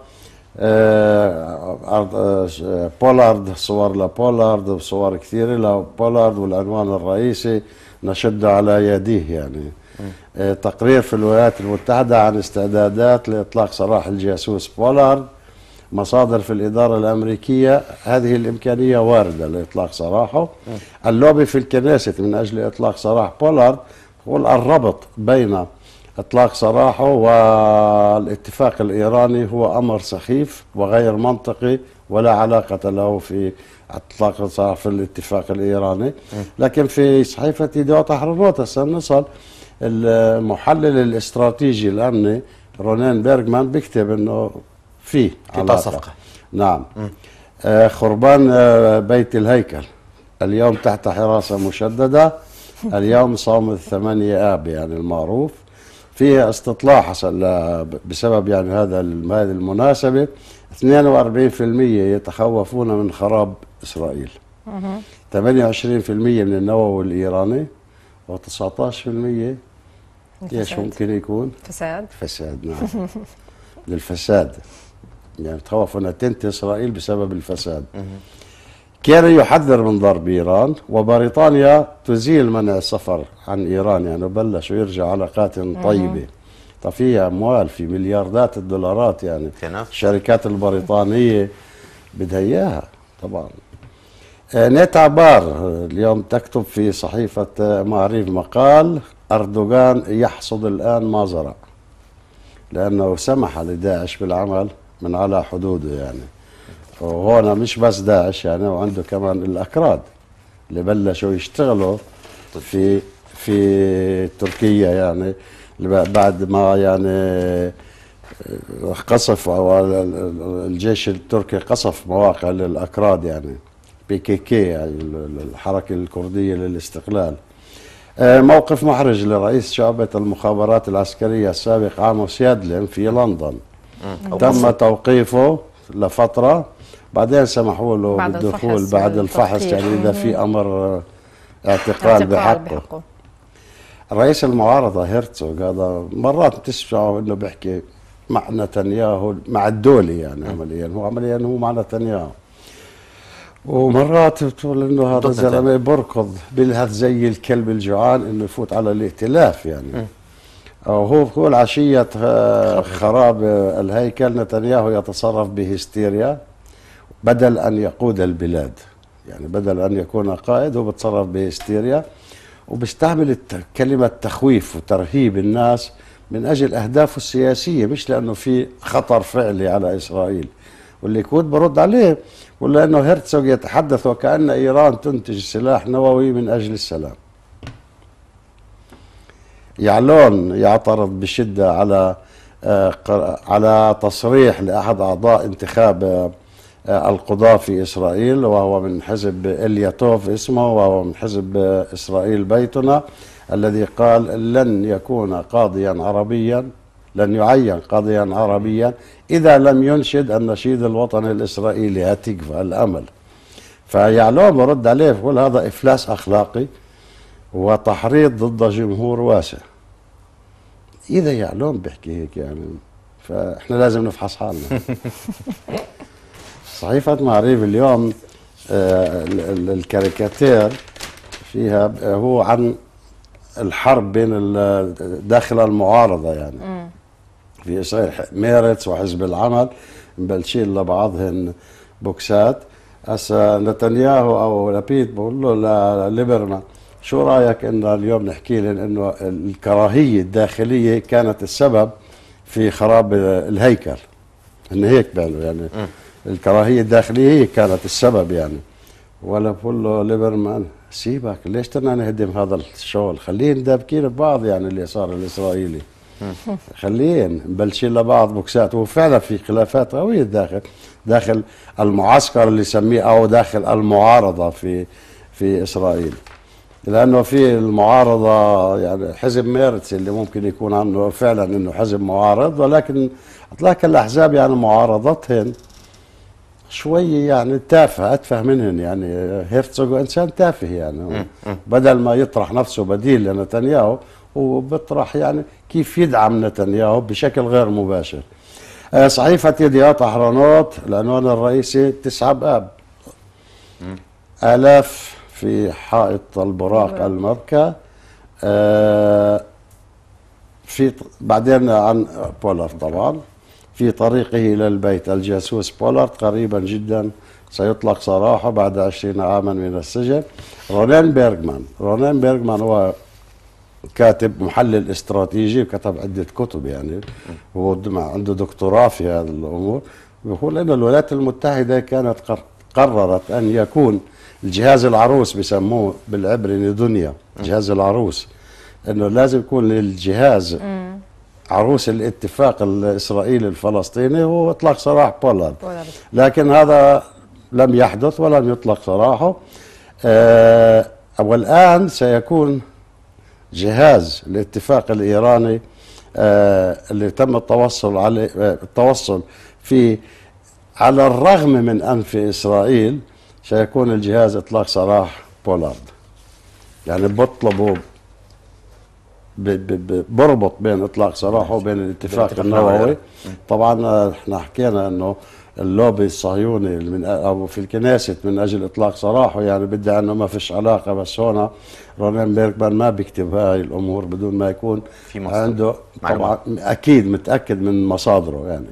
بولارد، صور لبولارد وصور كثيره لبولارد، والعنوان الرئيسي نشد على يديه يعني. تقرير في الولايات المتحده عن استعدادات لاطلاق سراح الجاسوس بولارد. مصادر في الإدارة الأمريكية هذه الإمكانية واردة لإطلاق سراحه. اللوبي في الكنيست من أجل إطلاق سراح بولارد، والربط بين إطلاق سراحه والاتفاق الإيراني هو أمر سخيف وغير منطقي ولا علاقة له في إطلاق السراح في الاتفاق الإيراني. لكن في صحيفة يديوت أحرنوت هسه نصل المحلل الاستراتيجي الأمني رونان بيرغمان بيكتب إنه في صفقة. نعم. خربان بيت الهيكل اليوم تحت حراسة مشددة. اليوم صوم 8 آب يعني المعروف. فيها استطلاع حصل بسبب يعني هذه المناسبة. 42% يتخوفون من خراب إسرائيل، 28% من النووي الإيراني، و19% ايش ممكن يكون؟ فساد نعم. للفساد يعني تخوف انها تنتهي اسرائيل بسبب الفساد. كيري يحذر من ضرب ايران، وبريطانيا تزيل منع السفر عن ايران، يعني بلشوا يرجع علاقات طيبه. طب فيها اموال، في ملياردات الدولارات يعني الشركات البريطانيه بدها اياها طبعا. نيتا بار اليوم تكتب في صحيفه معريف مقال: اردوغان يحصد الان ما زرع، لأنه سمح لداعش بالعمل من على حدوده يعني. وهون مش بس داعش يعني، وعنده كمان الأكراد اللي بلشوا يشتغلوا في تركيا يعني، بعد ما يعني قصف أو الجيش التركي قصف مواقع للأكراد يعني PKK يعني الحركة الكردية للاستقلال. موقف محرج لرئيس شعبة المخابرات العسكرية السابق عاموس يادلين في لندن. تم توقيفه لفترة، بعدين سمحوا له بالدخول بعد الفحص يعني إذا في أمر اعتقال بحقه. رئيس المعارضة هيرتزوغ هذا مرات بتسمعوا إنه بيحكي مع نتنياهو، مع الدولي يعني عمليا هو مع نتنياهو، ومرات بتقول انه هذا الزلمه بركض بيلهث زي الكلب الجوعان انه يفوت على الائتلاف يعني. هو العشيه خراب الهيكل نتنياهو يتصرف بهستيريا بدل ان يقود البلاد، يعني بدل ان يكون قائد هو بتصرف بهستيريا، وبيستعمل كلمه تخويف وترهيب الناس من اجل اهدافه السياسيه، مش لانه في خطر فعلي على اسرائيل. واللي يكون برد عليه ولا انه هرتزوغ يتحدث وكأن ايران تنتج سلاح نووي من اجل السلام. يعلون يعترض بشده على تصريح لاحد اعضاء انتخاب القضاة في اسرائيل، وهو من حزب الياتوف اسمه، وهو من حزب اسرائيل بيتنا، الذي قال لن يكون قاضيا عربيا، لن يعين قاضيا عربيا إذا لم ينشد النشيد الوطني الإسرائيلي هتكفى الأمل. فيعلوم رد عليه يقول هذا إفلاس أخلاقي وتحريض ضد جمهور واسع. إذا يعلوم بيحكي هيك يعني فإحنا لازم نفحص حالنا. صحيفة معريف اليوم الكاريكاتير فيها هو عن الحرب بين داخل المعارضة يعني في إسرائيل، ميرتس وحزب العمل مبلشين لبعضهن بوكسات. هسا نتنياهو أو لبيد بقول له لليبرمان شو رايك ان اليوم نحكي لهم انه الكراهيه الداخليه كانت السبب في خراب الهيكل، ان هيك بيعملوا يعني الكراهيه الداخليه هي كانت السبب يعني. ولا بقول له ليبرمان سيبك، ليش بدنا نهدم هذا الشغل؟ خلينا دابكين ببعض يعني اليسار الاسرائيلي، خلينا مبلشين لبعض بوكسات. وفعلا في خلافات قويه داخل المعسكر اللي يسميه او داخل المعارضه في اسرائيل، لانه في المعارضه يعني حزب ميرتس اللي ممكن يكون عنه فعلا انه حزب معارض، ولكن اطلاق الاحزاب يعني معارضتهن شوي يعني تافهه، اتفه منهن يعني. هيرتزوغ انسان تافه يعني، بدل ما يطرح نفسه بديل لنتنياهو هو بيطرح يعني كيف يدعم نتنياهو بشكل غير مباشر. صحيفه يديات احرنوت العنوان الرئيسي 9 باب، آلاف في حائط البراق المبكى. في بعدين عن بولارد طبعا، في طريقه إلى البيت الجاسوس بولارد قريبا جدا سيطلق سراحه بعد 20 عاما من السجن. رونين بيرغمان هو كاتب محلل استراتيجي وكتب عدة كتب يعني، هو عنده دكتوراه في هذه الأمور. بيقول إن الولايات المتحدة كانت قررت أن يكون الجهاز العروس، بسموه بالعبري دنيا جهاز العروس، إنه لازم يكون للجهاز عروس الاتفاق الإسرائيلي الفلسطيني هو إطلاق سراح بولارد، لكن هذا لم يحدث ولم يطلق سراحه. والآن سيكون جهاز الاتفاق الإيراني اللي تم التوصل فيه على الرغم من أنف إسرائيل، سيكون الجهاز إطلاق سراح بولارد. يعني بطلبوا بربط بين اطلاق سراحه وبين الاتفاق النووي. طبعا احنا حكينا انه اللوبي الصهيوني من او في الكنيست من اجل اطلاق سراحه يعني بدي انه ما فيش علاقه، بس هون رونين بيرغمان ما بيكتب هاي الامور بدون ما يكون في عنده طبعا اكيد متاكد من مصادره يعني.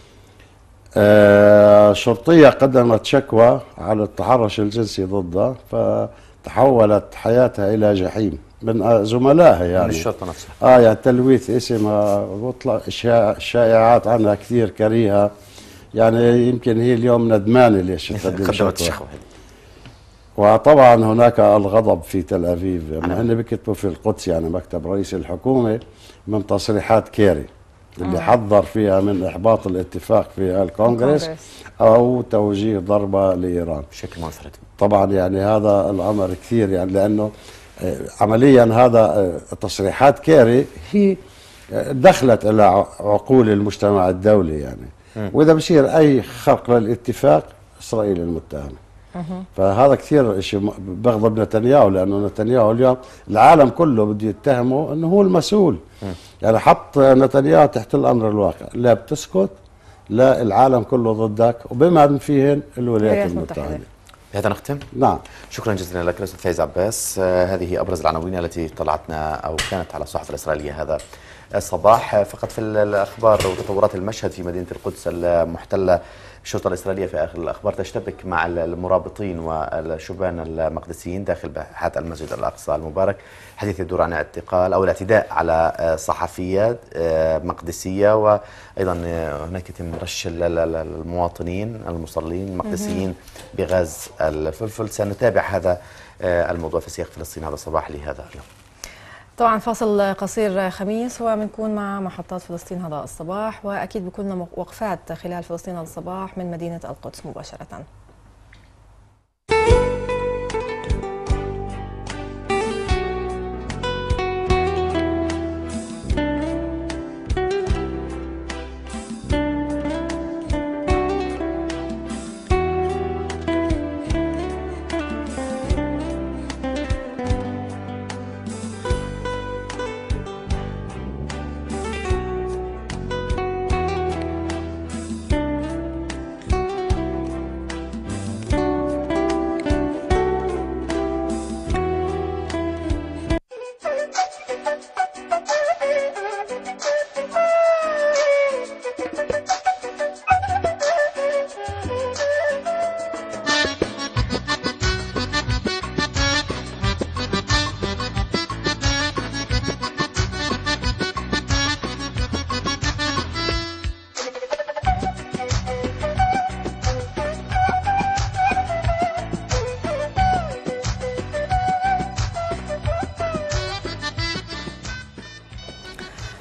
شرطيه قدمت شكوى على التحرش الجنسي ضدها، فتحولت حياتها الى جحيم من زملائها يعني من الشرطه نفسها. يعني تلويث اسمها وطلع شائعات عنها كثير كريهه يعني. يمكن هي اليوم ندمانه ليش قدمت الشكوى. وطبعا هناك الغضب في تل ابيب، هن بيكتبوا في القدس يعني مكتب رئيس الحكومه من تصريحات كيري اللي حذر فيها من احباط الاتفاق في الكونغرس او توجيه ضربه لايران بشكل منفرد. طبعا يعني هذا الامر كثير يعني، لانه عمليا هذا تصريحات كيري هي دخلت الى عقول المجتمع الدولي يعني. واذا بصير اي خرق للاتفاق اسرائيل المتهمه. فهذا كثير شيء بغضب نتنياهو، لانه نتنياهو اليوم العالم كله بده يتهمه انه هو المسؤول. يعني حط نتنياهو تحت الامر الواقع، لا بتسكت لا العالم كله ضدك، وبما فيهن الولايات المتحده. بهذا نختم؟ نعم. شكرا جزيلا لك الاستاذ فايز عباس. هذه ابرز العناوين التي طلعتنا او كانت على الصحف الاسرائيليه هذا الصباح. فقط في الاخبار وتطورات المشهد في مدينه القدس المحتله، الشرطه الاسرائيليه في اخر الاخبار تشتبك مع المرابطين والشبان المقدسيين داخل باحات المسجد الاقصى المبارك. حديث يدور عن اعتقال او الاعتداء على صحفيات مقدسيه، وايضا هناك يتم رش المواطنين المصلين المقدسيين بغاز الفلفل. سنتابع هذا الموضوع في سياق فلسطين هذا الصباح لهذا اليوم. طبعا فاصل قصير خميس وبنكون مع محطات فلسطين هذا الصباح، واكيد بكون لنا وقفات خلال فلسطين هذا الصباح من مدينه القدس مباشره.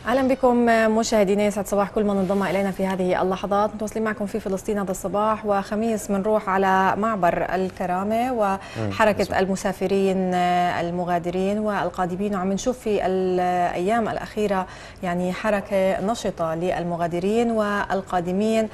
اهلا بكم مشاهدينا، يسعد صباح كل من انضم الينا في هذه اللحظات. متواصلين معكم في فلسطين هذا الصباح، وخميس بنروح على معبر الكرامه وحركه المسافرين المغادرين والقادمين، وعم نشوف في الايام الاخيره يعني حركه نشطه للمغادرين والقادمين،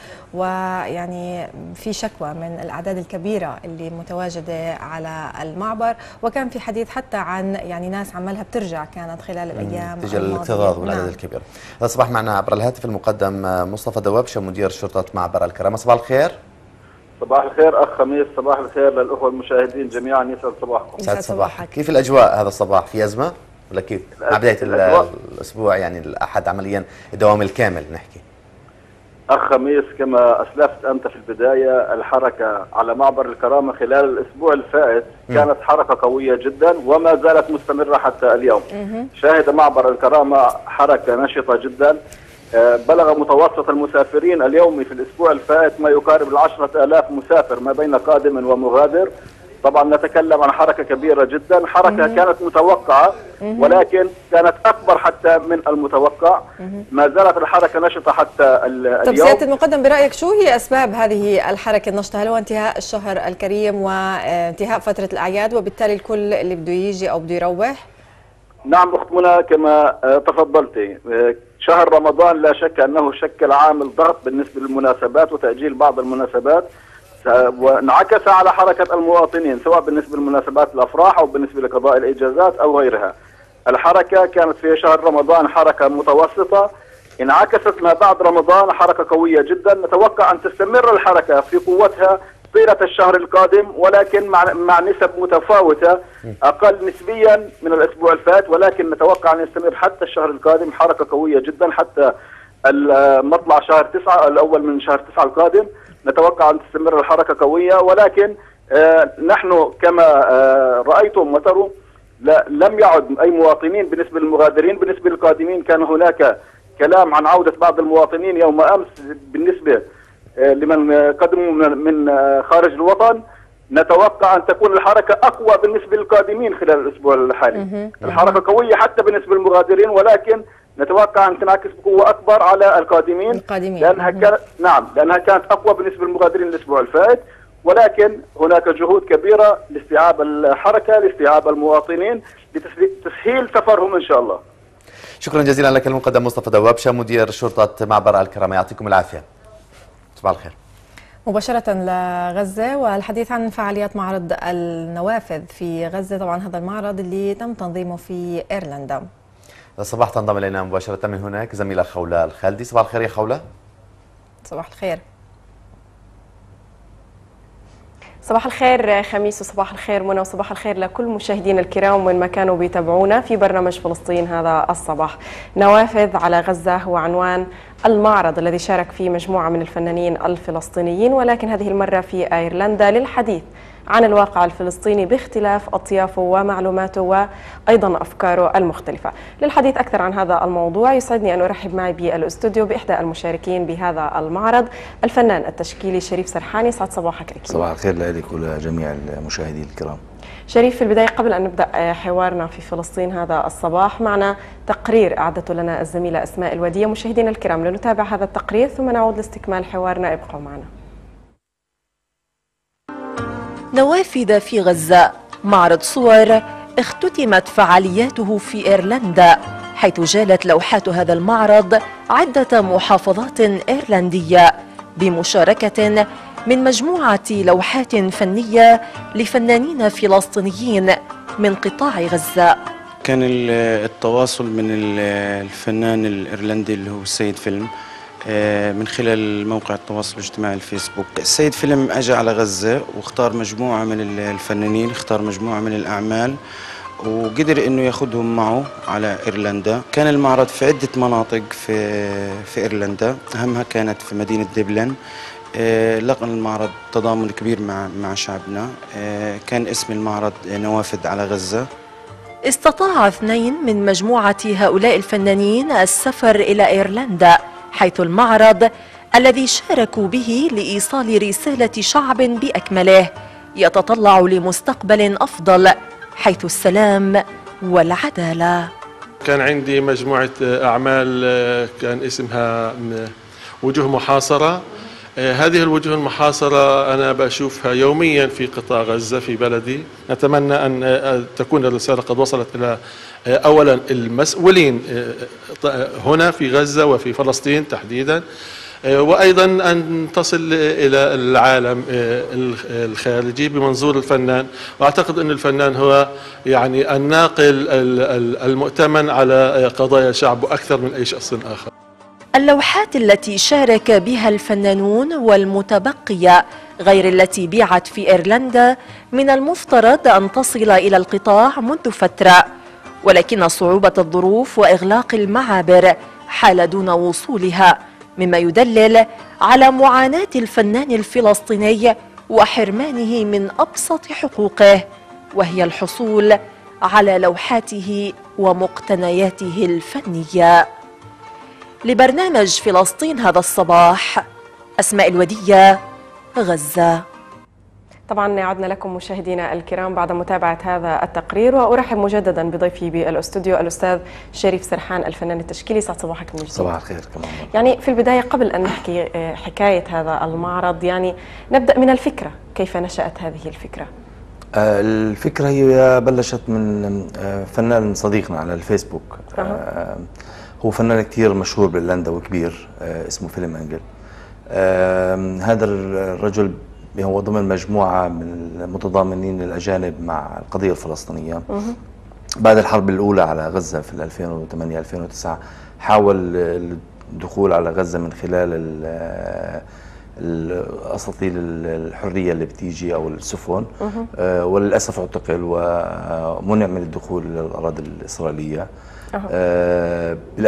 ويعني في شكوى من الاعداد الكبيره اللي متواجده على المعبر، وكان في حديث حتى عن يعني ناس عمالها بترجع كانت خلال الايام تجي الاكتظاظ والعدد الكبير. هذا الصباح معنا عبر الهاتف المقدم مصطفى دوابشه مدير شرطه معبر الكرامه. صباح الخير. صباح الخير اخ خميس، صباح الخير للاخوه المشاهدين جميعا، يسعد صباحكم. يسعد صباحك. كيف الاجواء هذا الصباح؟ في ازمه ولا كيف؟ مع بدايه الاسبوع يعني الاحد عمليا الدوام الكامل نحكي. اخ خميس، كما اسلفت انت في البدايه، الحركه على معبر الكرامه خلال الاسبوع الفائت كانت حركه قويه جدا وما زالت مستمره حتى اليوم. شاهد معبر الكرامه حركه نشطه جدا. بلغ متوسط المسافرين اليومي في الاسبوع الفائت ما يقارب 10,000 مسافر ما بين قادم ومغادر. طبعا نتكلم عن حركه كبيره جدا، حركه كانت متوقعه ولكن كانت اكبر حتى من المتوقع. ما زالت الحركه نشطه حتى اليوم. طب سياده المقدم، برايك شو هي اسباب هذه الحركه النشطه؟ هل هو انتهاء الشهر الكريم وانتهاء فتره الاعياد وبالتالي الكل اللي بده يجي او بده يروح؟ نعم اخت منى، كما تفضلتي، شهر رمضان لا شك انه شكل عامل ضغط بالنسبه للمناسبات وتاجيل بعض المناسبات، وانعكس على حركة المواطنين سواء بالنسبة لمناسبات الأفراح أو بالنسبة لقضاء الإجازات أو غيرها. الحركة كانت في شهر رمضان حركة متوسطة، انعكست ما بعد رمضان حركة قوية جدا. نتوقع أن تستمر الحركة في قوتها طيلة الشهر القادم، ولكن مع نسب متفاوتة، أقل نسبيا من الأسبوع الفات، ولكن نتوقع أن يستمر حتى الشهر القادم حركة قوية جدا حتى مطلع شهر 9 الأول من شهر 9 القادم. نتوقع أن تستمر الحركة قوية، ولكن نحن كما رأيتم وتروا لم يعد أي مواطنين بالنسبة للمغادرين. بالنسبة للقادمين كان هناك كلام عن عودة بعض المواطنين يوم أمس بالنسبة لمن قدموا من خارج الوطن. نتوقع أن تكون الحركة أقوى بالنسبة للقادمين خلال الأسبوع الحالي. الحركة قوية حتى بالنسبة للمغادرين، ولكن نتوقع أن تنعكس بقوة أكبر على القادمين. لأنها كانت أقوى بالنسبة للمغادرين الأسبوع الفائت، ولكن هناك جهود كبيرة لاستيعاب الحركة، لاستيعاب المواطنين، لتسهيل سفرهم إن شاء الله. شكرا جزيلا لك المقدم مصطفى دوابشه مدير شرطة معبر الكرامة، يعطيكم العافية. صباح الخير. مباشرة لغزة والحديث عن فعاليات معرض النوافذ في غزة. طبعا هذا المعرض اللي تم تنظيمه في إيرلندا. الصباح تنضم الينا مباشره من هناك زميله خوله الخالدي. صباح الخير يا خوله. صباح الخير. صباح الخير خميس، وصباح الخير منى، وصباح الخير لكل مشاهدينا الكرام وين ما كانوا بيتابعونا في برنامج فلسطين هذا الصباح. نوافذ على غزة هو عنوان المعرض الذي شارك فيه مجموعة من الفنانين الفلسطينيين، ولكن هذه المرة في أيرلندا للحديث عن الواقع الفلسطيني باختلاف أطيافه ومعلوماته وأيضا أفكاره المختلفة. للحديث أكثر عن هذا الموضوع يسعدني أن أرحب معي بالاستوديو بإحدى المشاركين بهذا المعرض، الفنان التشكيلي شريف سرحاني. يسعد صباحك أكيد. صباح الخير لك ولجميع المشاهدين الكرام. شريف، في البداية قبل أن نبدأ حوارنا في فلسطين هذا الصباح معنا تقرير أعدته لنا الزميلة أسماء الودية. مشاهدينا الكرام لنتابع هذا التقرير ثم نعود لاستكمال حوارنا، ابقوا معنا. نوافذ في غزة، معرض صور اختتمت فعالياته في إيرلندا، حيث جالت لوحات هذا المعرض عدة محافظات إيرلندية بمشاركة من مجموعة لوحات فنية لفنانين فلسطينيين من قطاع غزة. كان التواصل من الفنان الإيرلندي اللي هو السيد فيلم من خلال موقع التواصل الاجتماعي الفيسبوك. السيد فيلم اجى على غزة واختار مجموعة من الفنانين، اختار مجموعة من الأعمال وقدر انه ياخذهم معه على ايرلندا. كان المعرض في عدة مناطق في ايرلندا، اهمها كانت في مدينة دبلن. لقى المعرض تضامن كبير مع شعبنا. كان اسم المعرض نوافذ على غزة. استطاع 2 من مجموعة هؤلاء الفنانين السفر إلى إيرلندا، حيث المعرض الذي شاركوا به لإيصال رسالة شعب بأكمله يتطلع لمستقبل أفضل حيث السلام والعدالة. كان عندي مجموعة أعمال كان اسمها وجوه محاصرة. هذه الوجوه المحاصرة أنا بشوفها يوميا في قطاع غزة في بلدي. نتمنى أن تكون الرسالة قد وصلت إلى أولا المسؤولين هنا في غزة وفي فلسطين تحديدا، وأيضا أن تصل إلى العالم الخارجي بمنظور الفنان. وأعتقد أن الفنان هو يعني الناقل المؤتمن على قضايا شعبه أكثر من أي شخص آخر. اللوحات التي شارك بها الفنانون والمتبقية غير التي بيعت في إيرلندا من المفترض أن تصل إلى القطاع منذ فترة، ولكن صعوبة الظروف وإغلاق المعابر حال دون وصولها، مما يدلل على معاناة الفنان الفلسطيني وحرمانه من أبسط حقوقه، وهي الحصول على لوحاته ومقتنياته الفنية. لبرنامج فلسطين هذا الصباح، أسماء الودية، غزة. طبعا عدنا لكم مشاهدينا الكرام بعد متابعة هذا التقرير، وأرحب مجددا بضيفي بالاستوديو الأستاذ شريف سرحان الفنان التشكيلي. سعد صباحك من جديد. صباح الخير كمان. يعني في البداية قبل أن نحكي حكاية هذا المعرض، يعني نبدأ من الفكرة، كيف نشأت هذه الفكرة؟ الفكرة هي بلشت من فنان صديقنا على الفيسبوك. هو فنان كتير مشهور بإيرلندا وكبير، اسمه فيلم أنجل. هذا الرجل هو ضمن مجموعة من المتضامنين الأجانب مع القضية الفلسطينية. بعد الحرب الأولى على غزة في 2008-2009 حاول الدخول على غزة من خلال الأساطيل الحرية اللي بتيجي أو السفن، وللأسف اعتقل ومنع من الدخول إلى الأراضي الإسرائيلية. بال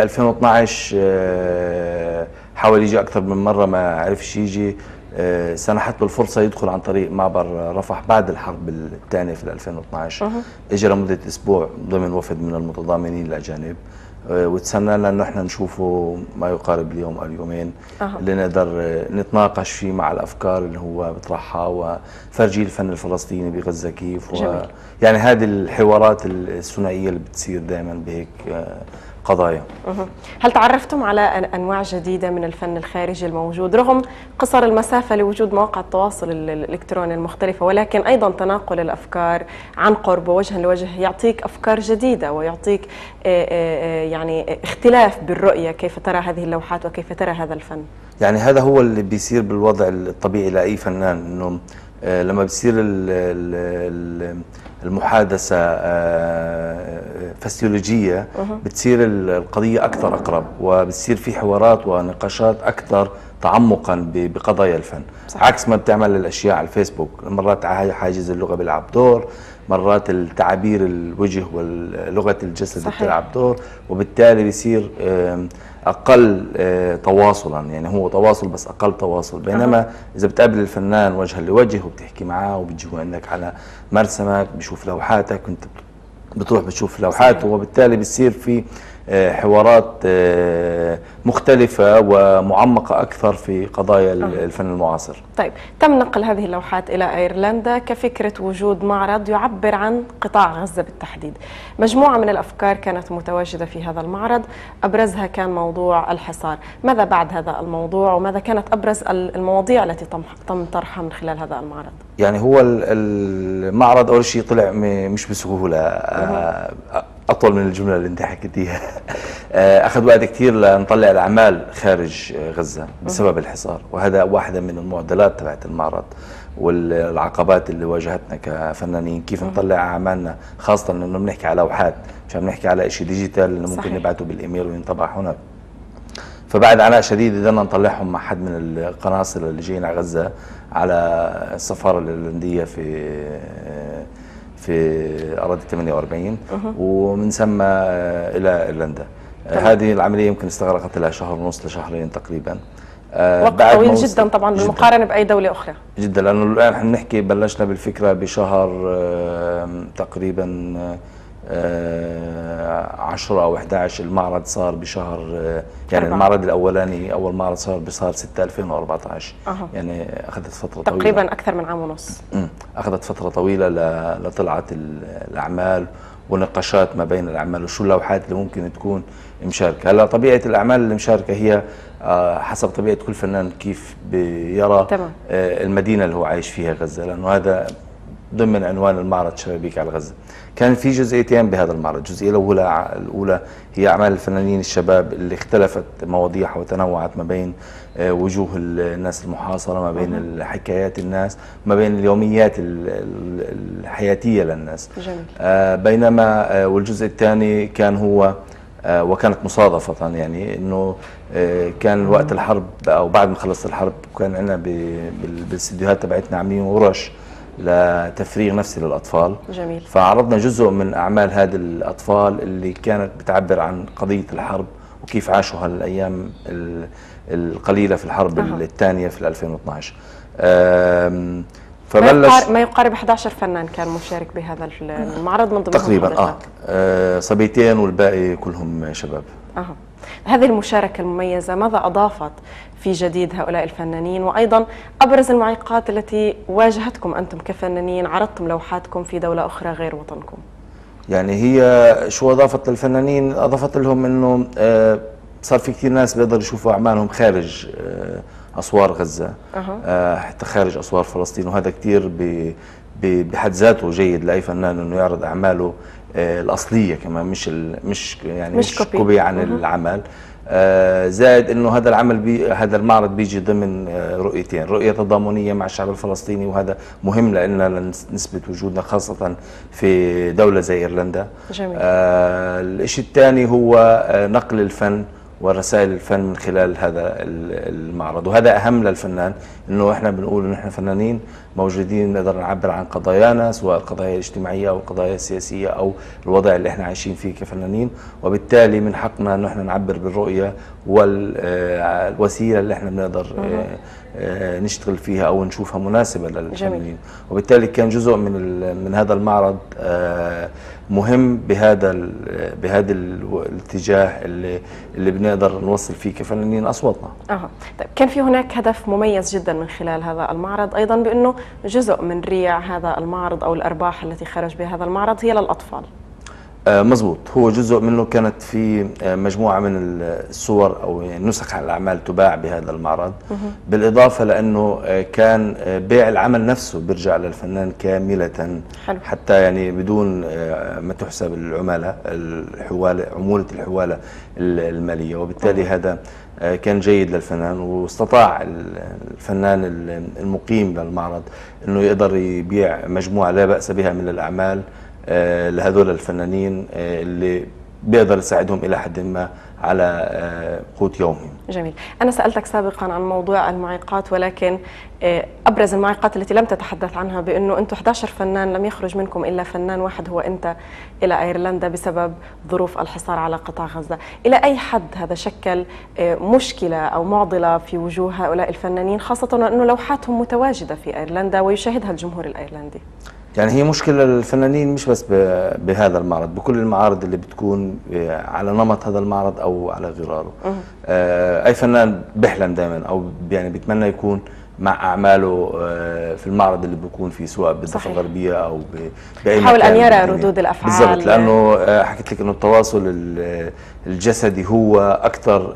2012 حاول يجي أكثر من مرة ما عرفش يجي. سنحت له الفرصة يدخل عن طريق معبر رفح بعد الحرب الثانية في 2012. اجى لمدة أسبوع ضمن وفد من المتضامنين الأجانب، وتسنى انه احنا نشوفه ما يقارب اليوم او اليومين اللي نقدر نتناقش فيه مع الافكار اللي هو بيطرحها وفرجي الفن الفلسطيني بغزة كيف يعني هذه الحوارات الثنائيه اللي بتصير دائما بهيك قضايا. هل تعرفتم على انواع جديده من الفن الخارجي الموجود رغم قصر المسافه لوجود مواقع التواصل الالكتروني المختلفه، ولكن ايضا تناقل الافكار عن قرب ووجها لوجه يعطيك افكار جديده ويعطيك يعني اختلاف بالرؤيه، كيف ترى هذه اللوحات وكيف ترى هذا الفن؟ يعني هذا هو اللي بيصير بالوضع الطبيعي لاي فنان، انه لما بتصير المحادثة فسيولوجية بتصير القضية أكثر أقرب، وبتصير في حوارات ونقاشات أكثر تعمقا بقضايا الفن. صحيح. عكس ما بتعمل الأشياء على الفيسبوك، مرات حاجز اللغة بيلعب دور، مرات التعابير الوجه ولغة الجسد بتلعب دور، وبالتالي بيصير أقل تواصلا، يعني هو تواصل بس أقل تواصل. بينما إذا بتقابل الفنان وجها لوجه وبتحكي معاه وبتجيه عندك على مرسمك، بشوف لوحاتك، وانت بتروح بتشوف لوحاته، وبالتالي بيصير في حوارات مختلفة ومعمقة أكثر في قضايا الفن المعاصر. طيب، تم نقل هذه اللوحات إلى أيرلندا كفكرة وجود معرض يعبر عن قطاع غزة بالتحديد. مجموعة من الأفكار كانت متواجدة في هذا المعرض، أبرزها كان موضوع الحصار. ماذا بعد هذا الموضوع وماذا كانت أبرز المواضيع التي تم طرحها من خلال هذا المعرض؟ يعني هو المعرض أول شيء طلع مش بسهولة، أطول من الجملة اللي أنت حكيتيها. أخذ وقت كثير لنطلع الأعمال خارج غزة بسبب الحصار، وهذا واحدة من المعضلات تبعت المعرض والعقبات اللي واجهتنا كفنانين، كيف نطلع أعمالنا، خاصة إنه بنحكي على لوحات، مش بنحكي على شيء ديجيتال إنه ممكن نبعته بالإيميل وينطبع هناك. فبعد عناء شديد قدرنا نطلعهم مع حد من القناصل اللي جايين على غزة على السفارة الإيرلندية في أراضي 48، ومن ثم إلى إيرلندا. هذه العملية يمكن استغرقت لها شهر ونص لشهرين تقريبا. وقت طويل جدا طبعا بالمقارنة بأي دولة أخرى. جدا، لأنه الآن احنا بنحكي بلشنا بالفكرة بشهر تقريبا 10 أو 11. المعرض صار بشهر يعني المعرض الأولاني أول معرض صار بشهر 6/2014. يعني أخذت فترة طويلة تقريبا أكثر من عام ونص. أخذت فترة طويلة لطلعت الأعمال ونقاشات ما بين الاعمال وشو اللوحات اللي ممكن تكون مشاركه. هلا طبيعه الاعمال المشاركه هي حسب طبيعه كل فنان كيف بيرى المدينه اللي هو عايش فيها غزه، لانه هذا ضمن عنوان المعرض شبابيك على غزه. كان في جزئيتين بهذا المعرض، الجزئيه الاولى هي اعمال الفنانين الشباب اللي اختلفت مواضيعها وتنوعت ما بين وجوه الناس المحاصره، ما بين الحكايات الناس، ما بين اليوميات الحياتيه للناس. جميل. بينما والجزء الثاني كان هو وكانت مصادفه يعني انه كان وقت الحرب او بعد ما خلصت الحرب كان عندنا بالاستديوهات تبعتنا عاملين ورش لتفريغ نفسي للأطفال. جميل. فعرضنا جزء من أعمال هذه الأطفال اللي كانت بتعبر عن قضية الحرب وكيف عاشوا هالأيام القليلة في الحرب الثانية في 2012. فبلش ما يقارب 11 فنان كان مشارك بهذا المعرض من ضمنهم تقريبا صبيتين والباقي كلهم شباب. هذه المشاركة المميزة ماذا أضافت في جديد هؤلاء الفنانين، وأيضا أبرز المعيقات التي واجهتكم أنتم كفنانين عرضتم لوحاتكم في دولة أخرى غير وطنكم؟ يعني هي شو أضافت للفنانين؟ أضافت لهم أنه صار في كثير ناس بيقدروا يشوفوا أعمالهم خارج أسوار غزة، حتى خارج أسوار فلسطين، وهذا كثير بحد ذاته جيد لأي فنان أنه يعرض أعماله الأصلية كمان، مش كوبي عن العمل. زائد انه هذا العمل هذا المعرض بيجي ضمن رؤيتين، رؤيه تضامنيه مع الشعب الفلسطيني وهذا مهم لنا لنثبت وجودنا خاصه في دوله زي ايرلندا. جميل. الشيء الثاني هو نقل الفن ورسائل الفن من خلال هذا المعرض، وهذا اهم للفنان، انه احنا بنقول انه احنا فنانين موجودين نقدر نعبر عن قضايانا، سواء القضايا الاجتماعيه او القضايا السياسيه او الوضع اللي احنا عايشين فيه كفنانين، وبالتالي من حقنا انه احنا نعبر بالرؤيه والوسيله اللي احنا بنقدر نشتغل فيها او نشوفها مناسبه للفنانين. وبالتالي كان جزء من هذا المعرض مهم بهذا الاتجاه اللي بنقدر نوصل فيه كفنانين اصواتنا. طيب كان في هناك هدف مميز جدا من خلال هذا المعرض، ايضا بانه جزء من ريع هذا المعرض او الارباح التي خرج بهذا المعرض هي للاطفال. مزبوط، هو جزء منه كانت في مجموعة من الصور أو نسخ على الأعمال تباع بهذا المعرض، بالإضافة لأنه كان بيع العمل نفسه بيرجع للفنان كاملة. حلو. حتى يعني بدون ما تحسب عمولة الحوالة المالية، وبالتالي هذا كان جيد للفنان، واستطاع الفنان المقيم للمعرض أنه يقدر يبيع مجموعة لا بأس بها من الأعمال لهذول الفنانين اللي بيقدر يساعدهم إلى حد ما على قوت يومهم. جميل. أنا سألتك سابقا عن موضوع المعيقات، ولكن أبرز المعيقات التي لم تتحدث عنها بأنه أنتم 11 فنان لم يخرج منكم إلا فنان واحد هو أنت إلى أيرلندا بسبب ظروف الحصار على قطاع غزة. إلى أي حد هذا شكل مشكلة أو معضلة في وجوه هؤلاء الفنانين، خاصة أنه لوحاتهم متواجدة في أيرلندا ويشاهدها الجمهور الأيرلندي؟ يعني هي مشكلة للفنانين مش بس بهذا المعرض، بكل المعارض اللي بتكون على نمط هذا المعرض أو على غراره. أي فنان بيحلم دائما أو يعني بيتمنى يكون مع أعماله في المعرض اللي بيكون فيه، سواء بالضفة الغربية أو بأي مكان. يحاول أن يرى ردود الأفعال. بالضبط، لأنه حكيت لك إنه التواصل الجسدي هو أكثر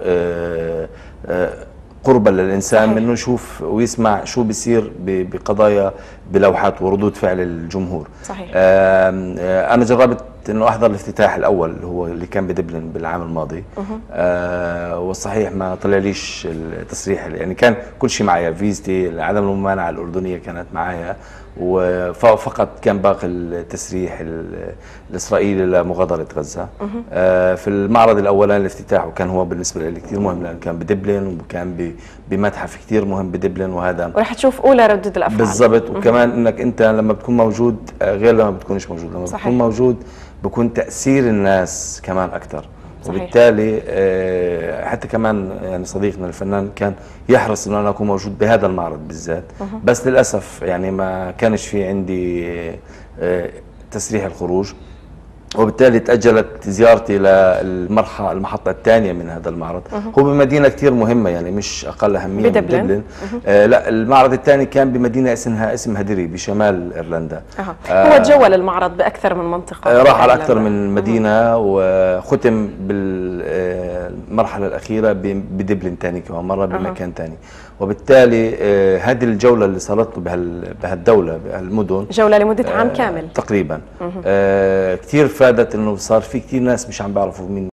قربا للإنسان، منه يشوف ويسمع شو بيصير بقضايا بلوحات وردود فعل الجمهور. صحيح. أنا جربت إنه أحضر الافتتاح الأول اللي كان بدبلن بالعام الماضي، والصحيح ما طلع ليش التصريح، يعني كان كل شيء معايا، فيزتي، عدم الممانعة الأردنية كانت معايا، وفقط كان باقي التسريح الإسرائيلي لمغادرة غزة. في المعرض الأولاني الافتتاح، وكان هو بالنسبة لي كثير مهم لأنه كان بدبلن وكان بمتحف كثير مهم بدبلن، وهذا ورح تشوف أولى ردود الأفعال. بالضبط. وكمان إنك أنت لما بتكون موجود غير لما بتكونش موجود، لما بتكون موجود بكون تأثير الناس كمان أكثر. وبالتالي حتى كمان يعني صديقنا الفنان كان يحرص انه انا اكون موجود بهذا المعرض بالذات، بس للاسف يعني ما كانش في عندي تسريح الخروج، وبالتالي تأجلت زيارتي المحطة الثانية من هذا المعرض. هو بمدينة كثير مهمة يعني مش أقل أهمية من دبلن. لا المعرض الثاني كان بمدينة اسمها ديري بشمال إيرلندا. هو تجول المعرض بأكثر من منطقة، راح على أكثر من مدينة وختم بالمرحلة الأخيرة بدبلن ثاني كمان مرة بمكان ثاني. وبالتالي هذه الجولة اللي صارت بهالدولة بهالمدن جولة لمدة عام كامل تقريبا كثير فادت انه صار في كثير ناس مش عم بيعرفوا مين